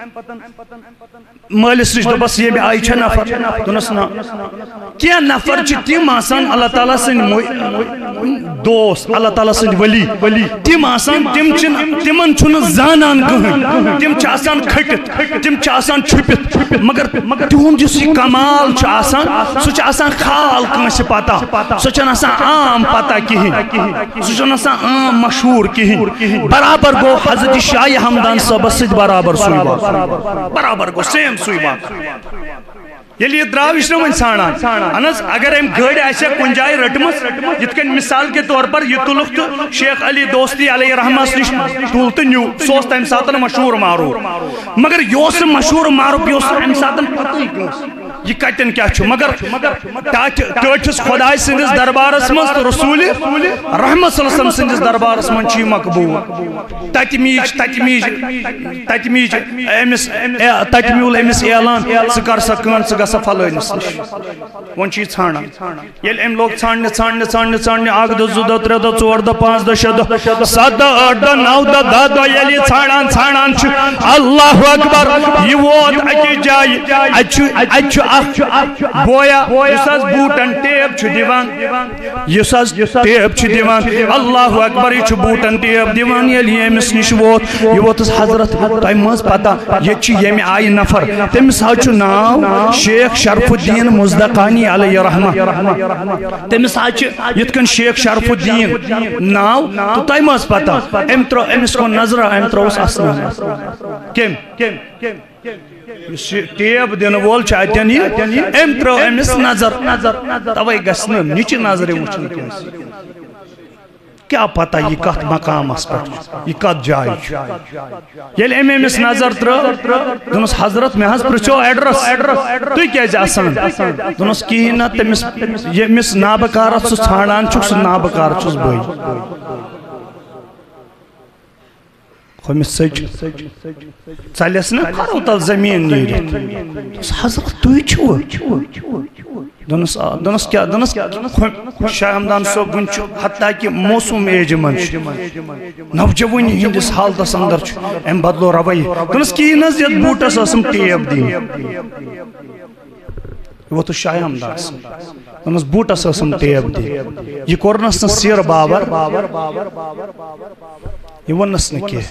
مالس نش دس یہ آئی چھ نفر دنس نا کیا نفر تم آسان اللہ تعالیٰ سن دوست اللہ تعالیٰ سن ولی تم آسان تمن چھن زانان کہن تم آسان کھٹت تم آسان چھپت مگر تہند اس کمال آسان سہ آسان خال کنس پتہ سہ آسان عام پتہ کہین سہ آسان عام مشہور کہین برابر گو حضرت شاہ ہمدان صاحب ست برابر سوئی بات برابر گو سیم سوئی بات یلی دراو اس ون ژھانڈان انس اگر ام گاڑی آسیا کن جائے رٹمس یت کن مثال کے طور پر یہ تلک تو شیخ علی دوستی علیہ رحمس نش تول تو نیو سوس تم ساتن مشہور معروف مگر یہ مشہور معروف یہ ام ساتن پتہ یہ کتن کیا چھو مگر ٹاٹھس خدای سندس دربارس من تو رسول رحمت صلی اللہ علیہ وسلم سندس دربارس من چھ مقبول تت میج میول امس اعلان ژٕ کر سا کٲم ژٕ گژھا فلٲنِس نش ون چھ ژھانڈان ییٚلہِ أمۍ لوگ ژھانڈنہِ اکھ دۄہ زٕ دۄہ ترٛےٚ دۄہ ژور دۄہ پانٛژھ دۄہ شےٚ دۄہ سَتھ دۄہ ٲٹھ دۄہ نو دۄہ دہ دۄہ ییٚلہِ یہِ ژھانڈان چھُ اللہ اکبر یہِ ووت أکِس جایہِ اَتہِ چھُ اکھ بویا یُس حظ بوٗٹن ٹیپ چھُ دِوان یُس حظ ٹیپ چھُ دِوان اللہ اکبر یہِ چھُ بوٗٹن ٹیپ دِوان ییٚلہِ یہِ أمِس نِش ووت یہِ ووتُس حضرت تۄہہِ مہ حظ پتہ ییٚتہِ چھُ ییٚمہِ آیہِ نفر تٔمِس حظ چھُ ناو شیخ شرف الدین مزدقانی علیہ رحمہ تٔمِس حظ چھُ یِتھ کٔنۍ شیخ شرف الدین ناو تہٕ تۄہہِ مہ حظ پتہ أمۍ ترٛوو أمِس کُن نظرا أمۍ ترٛووُس اَسنان کٔمۍ یُس یہِ ٹیپ دِنہٕ وول چھُ اَتٮ۪ن یہِ أمۍ ترٛٲو أمِس نظر تَوَے گژھِ نہٕ نِچہِ نظرِ وٕچھُن کٲنٛسہِ کیا پتہ یہ کت مقامس پر یہ کت جائے یل امس نظر دنس حضرت میں حض پرچو ایڈرس تھی کیازِ آسان دنس کہین نا تمس نابکارت سہ ژھانڈان چھُ سہ نابکار چھُس بے خمس سج چلس نا کھرو تل زمین نیرت حضرت تُہۍ چھِوٕ دونس کیا دونس شاہ ہمدان صٲب ون حتیٰ کہ موسم ایج من نوجوانی ہندس حالتس اندر ام بدلو روی دونس کی نز یت بوٹس اسم ٹیپ دین وہ تو شاہ ہمدان دونس بوٹس اسم ٹیپ دین یہ کورنس نا سیر بابر یہ ونس نا کی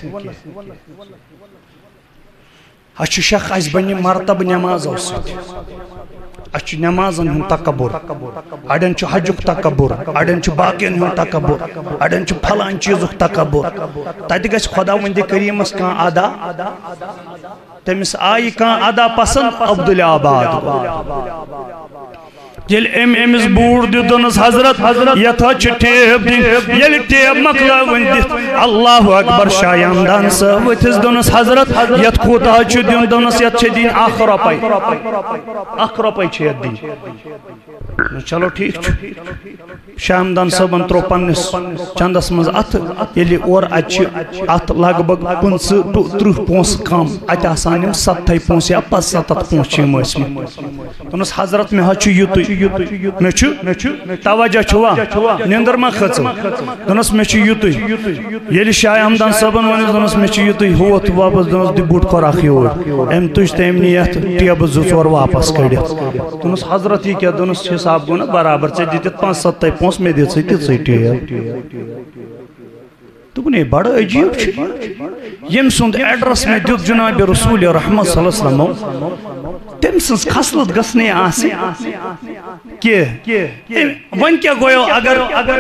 اچھ شخ اس بنی مرتب نماز اوسط اچھ نمازن ہن تکبر اڑن چھ حجک تکبر اڑن چھ باقین ہن تکبر اڑن چھ پھلان چیزک تکبر تتہ گژھِ خداوندِ کریمس کان ادا تمس آئی کان ادا پسند عبدالآباد یل امس بوڑ دنس حضرت یتھا چھ ٹیپ دن یل ٹیپ مکلا ونت اللہ اکبر شاہ ہمدان صاحب وتھس دنس حضرت یت کوتا چھ دن دنس یت چھ دن 1 رۄپے چھ یت دن چلو ٹھیک شاہ ہمدان صاحبن ترو پنس چندس مز ات یلی اور اچ ات لگ بگ 25-30 پونس کم ات آسان 70 پونس یا 75 پونس چھ مسم دنس حضرت میں چھ یت میں توجہ چھوا نیندر ما کھچ دنس میں یت یل شاہ ہمدان صاحبن ونس دنس میں یت ہوت واپس دنس دی بوٹ کراخی اور ام تج تم نیت ٹیب 2-4 واپس کڑت دنس حضرت یہ کیا دنس حساب گو نا برابر ژے دت 5-7 پونس میں دت ژے ٹیب دوپن بڑا عجیب یم سند ایڈرس میں دیت جناب رسول رحمت صلی اللہ علیہ وسلم تم سنس خصلت گسنے آسی کہ ون کیا گویو اگر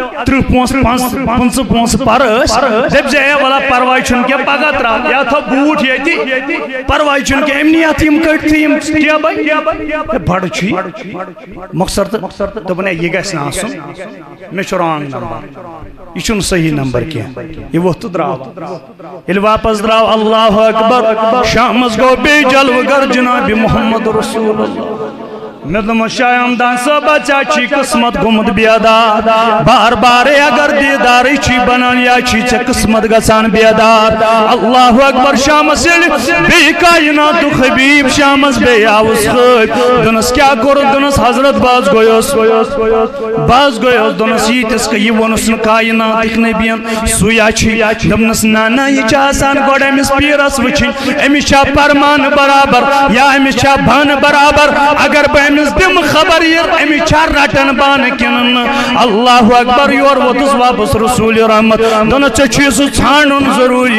30 پونس پر دب جائے والا پروائی چن کیا پاگا ترا یا تھا بوٹ یہ پروائی چن کے امنیات یم کٹ تھی کیا بھائی بڑ چھی مقصد تو بنے یہ گسنا آسن میں رانگ نمبر یہ چن صحیح نمبر کیا یہ وہ تو دراو یہ واپس دراو اللہ اکبر شامس گو بے جلو گر جناب محمد رسول اللہ میں دم شاہ ہمدان صاحب بچا چی قسمت گمد بیادار بار بار اگر دیداری چی بنان یا چی چا قسمت گسان بیادار اللہ اکبر شامس بے کائنات خبیب شامس بے آوز خیب دنس کیا کر دنس حضرت باز گویوس دنس یتس کہ یہ ونس کائنات ایک نبیان سویا چی دمنس نانا یہ چاہسان گوڑ امس پیرس وچن امس چاہ پرمان برابر یا امس چاہ بھان برابر اگر بہن دم خبر یہ امی چار رٹن بان کنن اللہ اکبر یور وطس واپس رسول رحمت دونوں چیز چھانن ضروری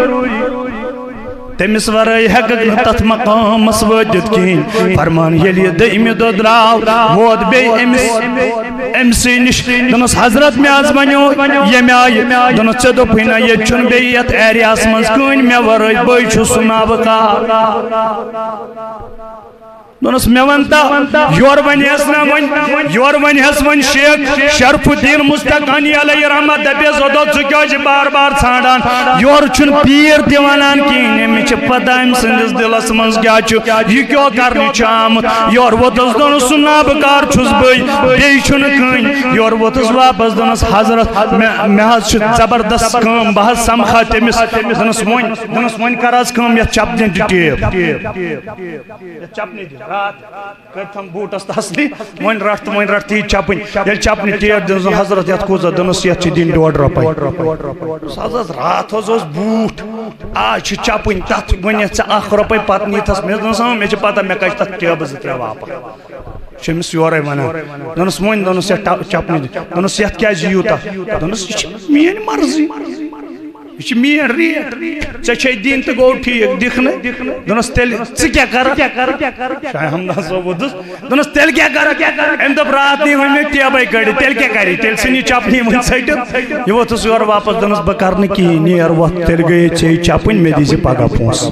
تمس ورائی حقق تت مقام مسودت کین فرمان یلی دائمی دو دراو وود بے امسی نش دونس حضرت میں آز بنیو یہ میں آئی دونس چدو پینا یہ چن بیت ایریاس منز کن میں ورائی بوئی چھو سنا بکا دونس میں ونتا یور ونی ہس ون شیخ شرف الدین مستقانی علیہ رحمت دبیز ودو چکیو جی بار بار ژھانڈان یور چھن پیر دیوانان کین امی چھ پتہ ام سندس دلس منز کیا چھ یہ کیوں کرنی چھ آمت یور وطس دونس سنا بکار چھس بھئی بی چھن کن یور وطس واپس دونس حضرت میں حض چھ زبردست کام بہت سمخا تمس دونس ون کراز کام یا چپنی ٹیپ چپنی رات کرتم بوٹس تسلی من رٹ تی چپن یل چپن ٹیپ دن حضرت یت کوزا دنس یت چھ دین 1.5 رۄپے حضرت رات ہوس بوٹ آج چھ چپن تت ون یت 1 رۄپے پت نیتس میں دنس میں چھ پتہ میں کج تت ٹیپ 2 واپس چمس یورے ونا دنس من دنس چپن دنس یت کیا یوتا دنس مین مرضی یہ مین ریٹ ژے دین تو گو ٹھیک دکھنے دنس تیل کیا کر شاہ ہمدان صاحب ودس دنس تیل کیا کر ام دپ رات نہیں ہوئی میں ٹیبے کڑی تیل کیا کری تیل سنی چپنی من سیٹت یہ وہ تو یور واپس دنس بکرنے کی نیر وقت تیل گئی چھ چپن میں دیزی پاگا پونس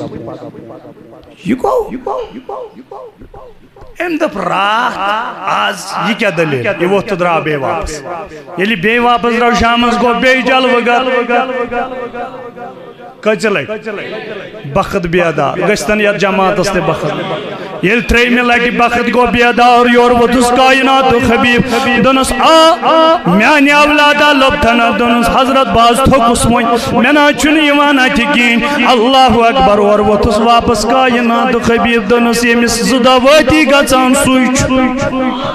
یہ گو ام دپ رات آز یہ کیا دلیل یہ وہ تو درا بے واپس یلی بے واپس درا شامس گو بے جل وگر کچلے بخت بیادار گشتن یا جماعت استے بخت یل تریمہ لٹہ بخت گو بیدار یور ووتس کائنات حبیب دونس میانہ اولادا لبتنا دونس حضرت باز تھوکس ون مے نا چھن یوان اتہ کین اللہ اکبر اور ووتس واپس کائنات حبیب دونس یمس زدہ واتی گژھان سوی چھ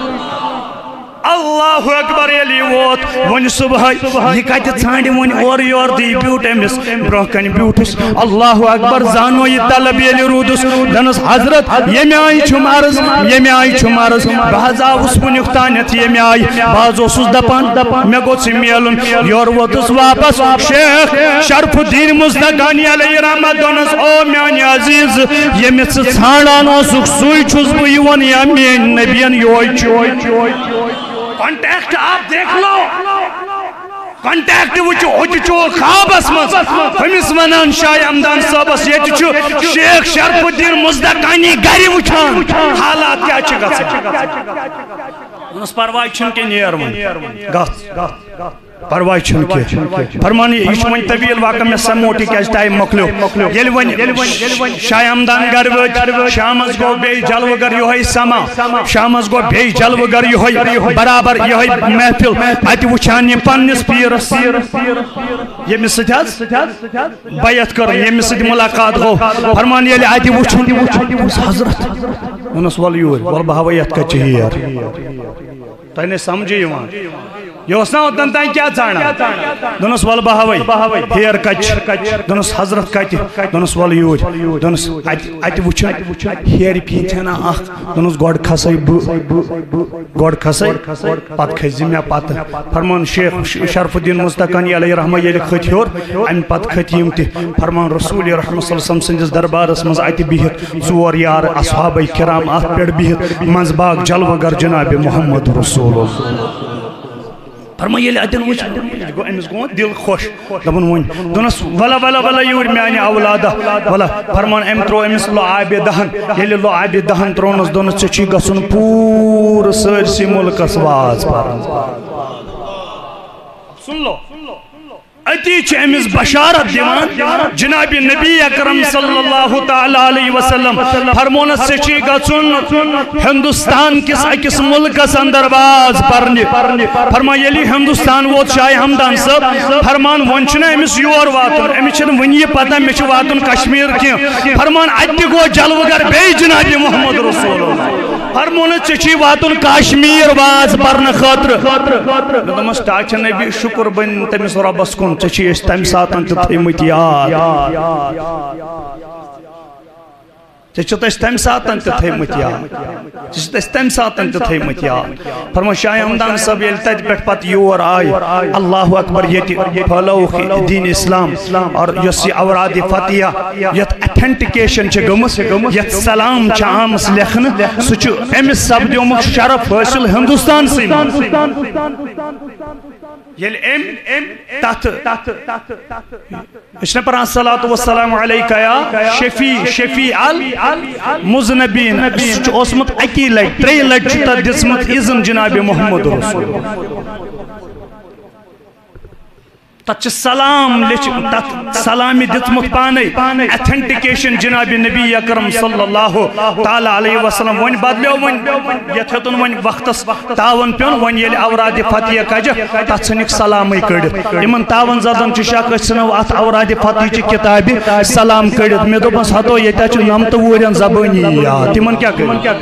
اللہ اکبر یلی ووت ون صبح یہ کت ژھانڈ ون اور یور دی بیوٹ امس برہ کن بیوٹس اللہ اکبر زانو یہ طلب یلی رودس دنس حضرت یمہ آئی چھ مرض یمہ آئی چھ مرض بہذا اس ونیک تانیت یمہ آئی باز اوسس دپان مے گوژھ میلن یور ووتس واپس شیخ شرف الدین مزدگانی علیہ رحمت دنس او میانہ عزیز یمس ژھانڈان اوسک سوی چھس بہ یوان یا میٲنۍ نبیین یوے چھ کانٹیکٹ آپ دیکھ لو کانٹیکٹ وچو ہوچو خوابس مز ہمس ونان شاہ ہمدان صاحبس یہ شیخ شرف الدین مزدگانی گری وچھان حالات کیا چھ گژھان انس پرواہ چھن کہ نیر ون گژھ پرواہ چھن کہ فرمانی یہ ون طویل واقع میں سموٹی کیا ٹائم مکلو یل ون شاہ ہمدان گر وچ شامس گو بے جلو گر یہ سما شامس گو بے جلو گر یہ برابر یہ محفل ات وچھان یہ پنس پیرس یمس سۭتۍ بیعت کر یمس سۭتۍ ملاقات گو فرمانی یل ات وچھن حضرت انس ول یور ول بہویت کچ یار تنے سمجھ یوان یہ اس نا اتن تائیں کیا ژھانڈان دونس ول بہوے ہیر کچ دونس حضرت کت دونس will your دونس it وچھن Heer pain چھنا اخ دونس گوڈ کھسے گوڈ کھسے پت کھز مے پت فرمان شیخ شرف الدین مزدگانی علیہ رحمہ یل کھت ہور ام پت کھت یم تہ فرمان رسول رحمۃ اللہ صلی اللہ علیہ وسلم سندس دربارس مز ات بہت ژور یار اصحاب کرام ات پہ بہت منز باغ جلوہ گر جناب محمد رسول اللہ فرمان یل اتن وچ امس گو دل خوش دپن ون دونس ولا ولا ولا یور میانہ اولادا ولا فرمان ام ترو امس لو آب دہن یل لو آب دہن ترونس دونس چھ گژھن پور سٲرسٕے ملکس واز پرن سن لو اتی چھ امس بشارت دیوان جناب نبی اکرم صلی اللہ تعالی علیہ وسلم فرمونس سے چھ گژھن ہندوستان کس اکس ملکس اندر باز پرنہ فرما یلی ہندوستان ووت شاہ ہمدان صاحب فرمان ون چھنا امس یور واتن امس چھن ون یہ پتہ مے چھ واتن کشمیر کی فرمان ات گو جلوہ گر بے جناب محمد رسول اللہ فرمونس سے چھ واتن کشمیر باز پرن خاطر دمس ٹاچ نبی شکر بن تمس ربس کن چیز تم ساتن تھیمت یاد تم ساتن تھیمت یاد تم ساتن تھیمت یاد فرما شاہ ہمدان صاحب یل تت پہ پت یور آئی اللہ اکبر یہ پھلوخ دین اسلام اور یس اوراد فتح یت اتھینٹیکیشن چھ گمس یت سلام چھ آمس لکھن سہ امس سپدیومت شرف حاصل ہندوستان سے یل ام تحت اس نے پران صلاة والسلام علیکہ یا شفیع المذنبین اسمت اکی لٹ تری لٹ چھتا دسمت اذن جناب محمد رسول تچ سلام تت سلامی دتمت پانے اتھینٹیکیشن جناب نبی اکرم صلی اللہ تعالی علیہ وسلم ون بدلیو ون یتھتن ون وقتس تاون پیون ون یل اوراد فتح کج تت سنک سلامی کڑت یمن تاون زدن چھ شک سنو ات اوراد فتح چھ کتاب سلام کڑت مے دوپس ہتو یتا چھ نمت وورن زبانی یاد تمن کیا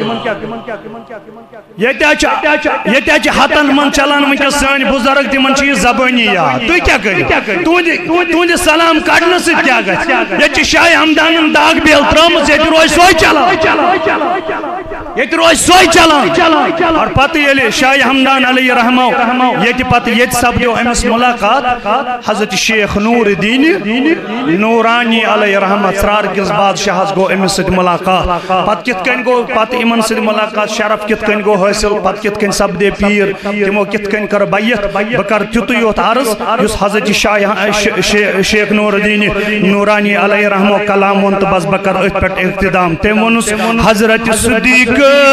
یتا چھ ہتن من چلان ونکس سان بزرگ تمن چھ زبانی یاد تو کیا تُہنٛدِ سلام کڑنہٕ سۭتۍ کیٛاہ گژھِ ییٚتہِ چھِ شاہ ہمدانن داغ بیل ترٲومٕژ ییٚتہِ روزِ سۄے چلان ییٚتہِ روزِ سۄے چلان اور پتہٕ ییٚلہِ شاہ ہمدان علیہ رحمو ییٚتہِ پتہٕ ییٚتہِ سپدیو أمِس ملاقات حضرت شیخ نور الدین نورانی علیہ رحمت ژرار کِس بادشاہس گوٚو أمِس سۭتۍ ملاقات پتہٕ کِتھ کٔنۍ گوٚو پتہٕ یِمن سۭتۍ ملاقات شرف کِتھ کٔنۍ گوٚو حٲصِل پتہٕ کِتھ کٔنۍ سپدے پیٖر تِمو کِتھ کٔنۍ کٔر بیعت بہٕ کرٕ تیُتُے یوت عرض یُس حضرت شیخ نور الدین نورانی علیہ رحمہ کلام ون تو بس بکر ات پٹ اقتدام تم ونس حضرت صدیق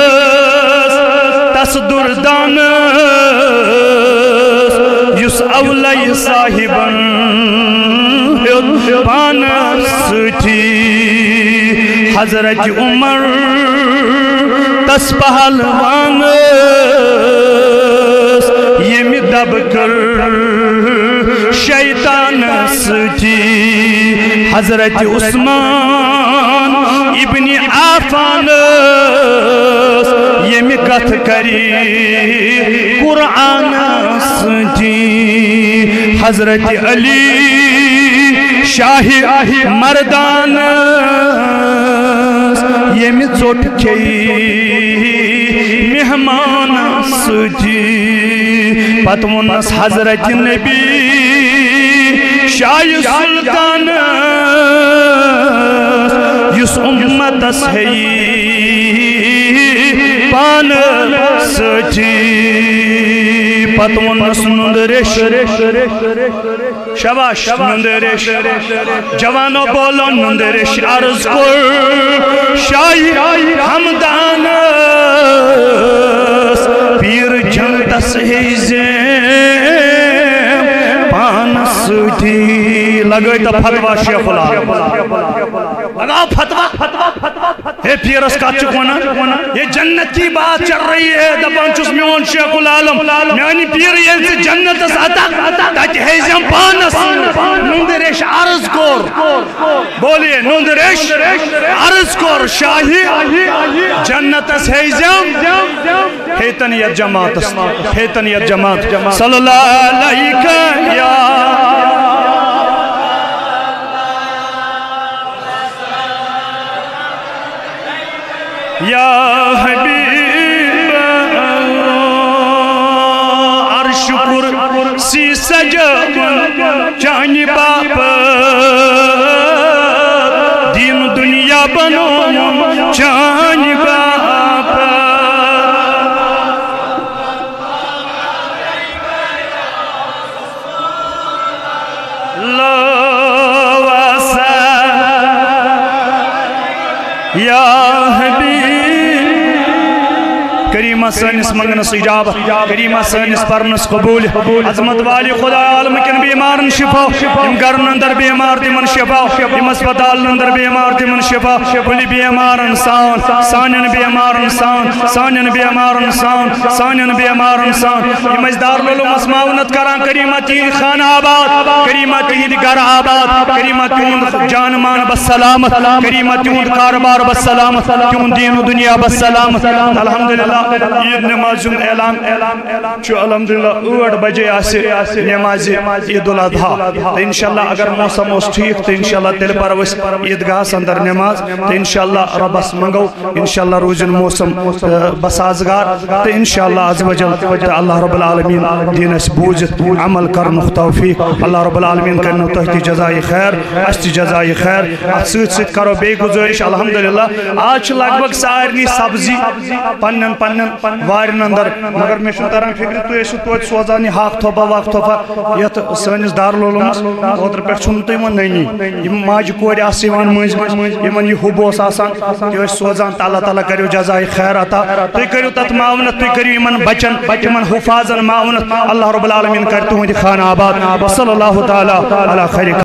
تصدر دان یس اولی صاحبن پان سٹھی حضرت عمر تس پہلوان یم دب کر شیطان ستی حضرت عثمان ابن عفان یم کتھ کری قرآن ستی حضرت علی شاہ مردان یم ژوٚٹ کھیٚیہِ مہمان سۭتی پتہٕ ووٚننس حضرت نبی شاہ سلطان یُس اُمتس ہیٚیہِ پانہٕ سۭتی پتہٕ ووٚننس نُندریش شاباش نندریش جوانو بولو نندریش عرض کر شاہ ہمدان پیر جنتس ہیزیم پانس دی لگوئی تا فتوہ شیخ اللہ لگاؤ فتوہ اے پیرس کا چکونا یہ جنت کی بات چل رہی ہے دبان چس میون شیخ العالم میانی پیر یہ سے جنت اس عطا تاکہ حیزم پانس نندریش عرض کور بولیے نندریش عرض کور شاہی جنت اس حیزم حیتنیت جماعت حیتنیت جماعت صلی اللہ علیہ یا یا حبیب عرش کرسی سجد چانی باپ دین دنیا بنو چانی باپ لواسا یا کریمہ سانس منگنس اجابت کریمہ سانس پرنس قبول عظمت والی خدا عالم کن بیمارن شفا یم گرن اندر بیمار تمن شفا یم اسپتال اندر بیمار تمن شفا کلی بیمارن سان سانن بیمارن سان سانن بیمارن سان سانن بیمارن سان یم اس دارالعلوم معاونت کران کریمہ تین خانہ آباد کریمہ تین گھر آباد کریمہ تین جان مان بسلامت کریمہ تین کاروبار بسلامت تین دین و دنیا بسلامت الحمدللہ عید نماز اعلان چھو الحمدللہ 8 بجے آسے نماز عید الاضحیٰ تو انشاءاللہ اگر موسم اس ٹھیک تو انشاءاللہ تیل پروس عیدگاہ اندر نماز تو انشاءاللہ ربس منگو انشاءاللہ روزن موسم بسازگار تو انشاءاللہ عز و جل اللہ رب العالمین دین اس بوجت عمل کرن توفیق اللہ رب العالمین کرنو تحتی جزائی خیر استی جزائی خیر سیت سیت کرو بے گزارش الحمدللہ آج لگ بھگ سارنی سبزی پنن وارن اندر مگر میں چھو تران فکر تو ایسو توت سوزانی حاق تھوپا واق تھوپا یت سانس دارالعلومس اوتر پہ چھن تو یمن نینی یم ماج کور آسیوان منز یمن یہ حبوس آسان کہ اس سوزان تعالیٰ تعالیٰ کریو جزائی خیر عطا تو کریو تت معاونت تو کریو یمن بچن یمن حفاظن معاونت اللہ رب العالمین کرتو ہوں خانہ آباد صلی اللہ تعالیٰ علی خیر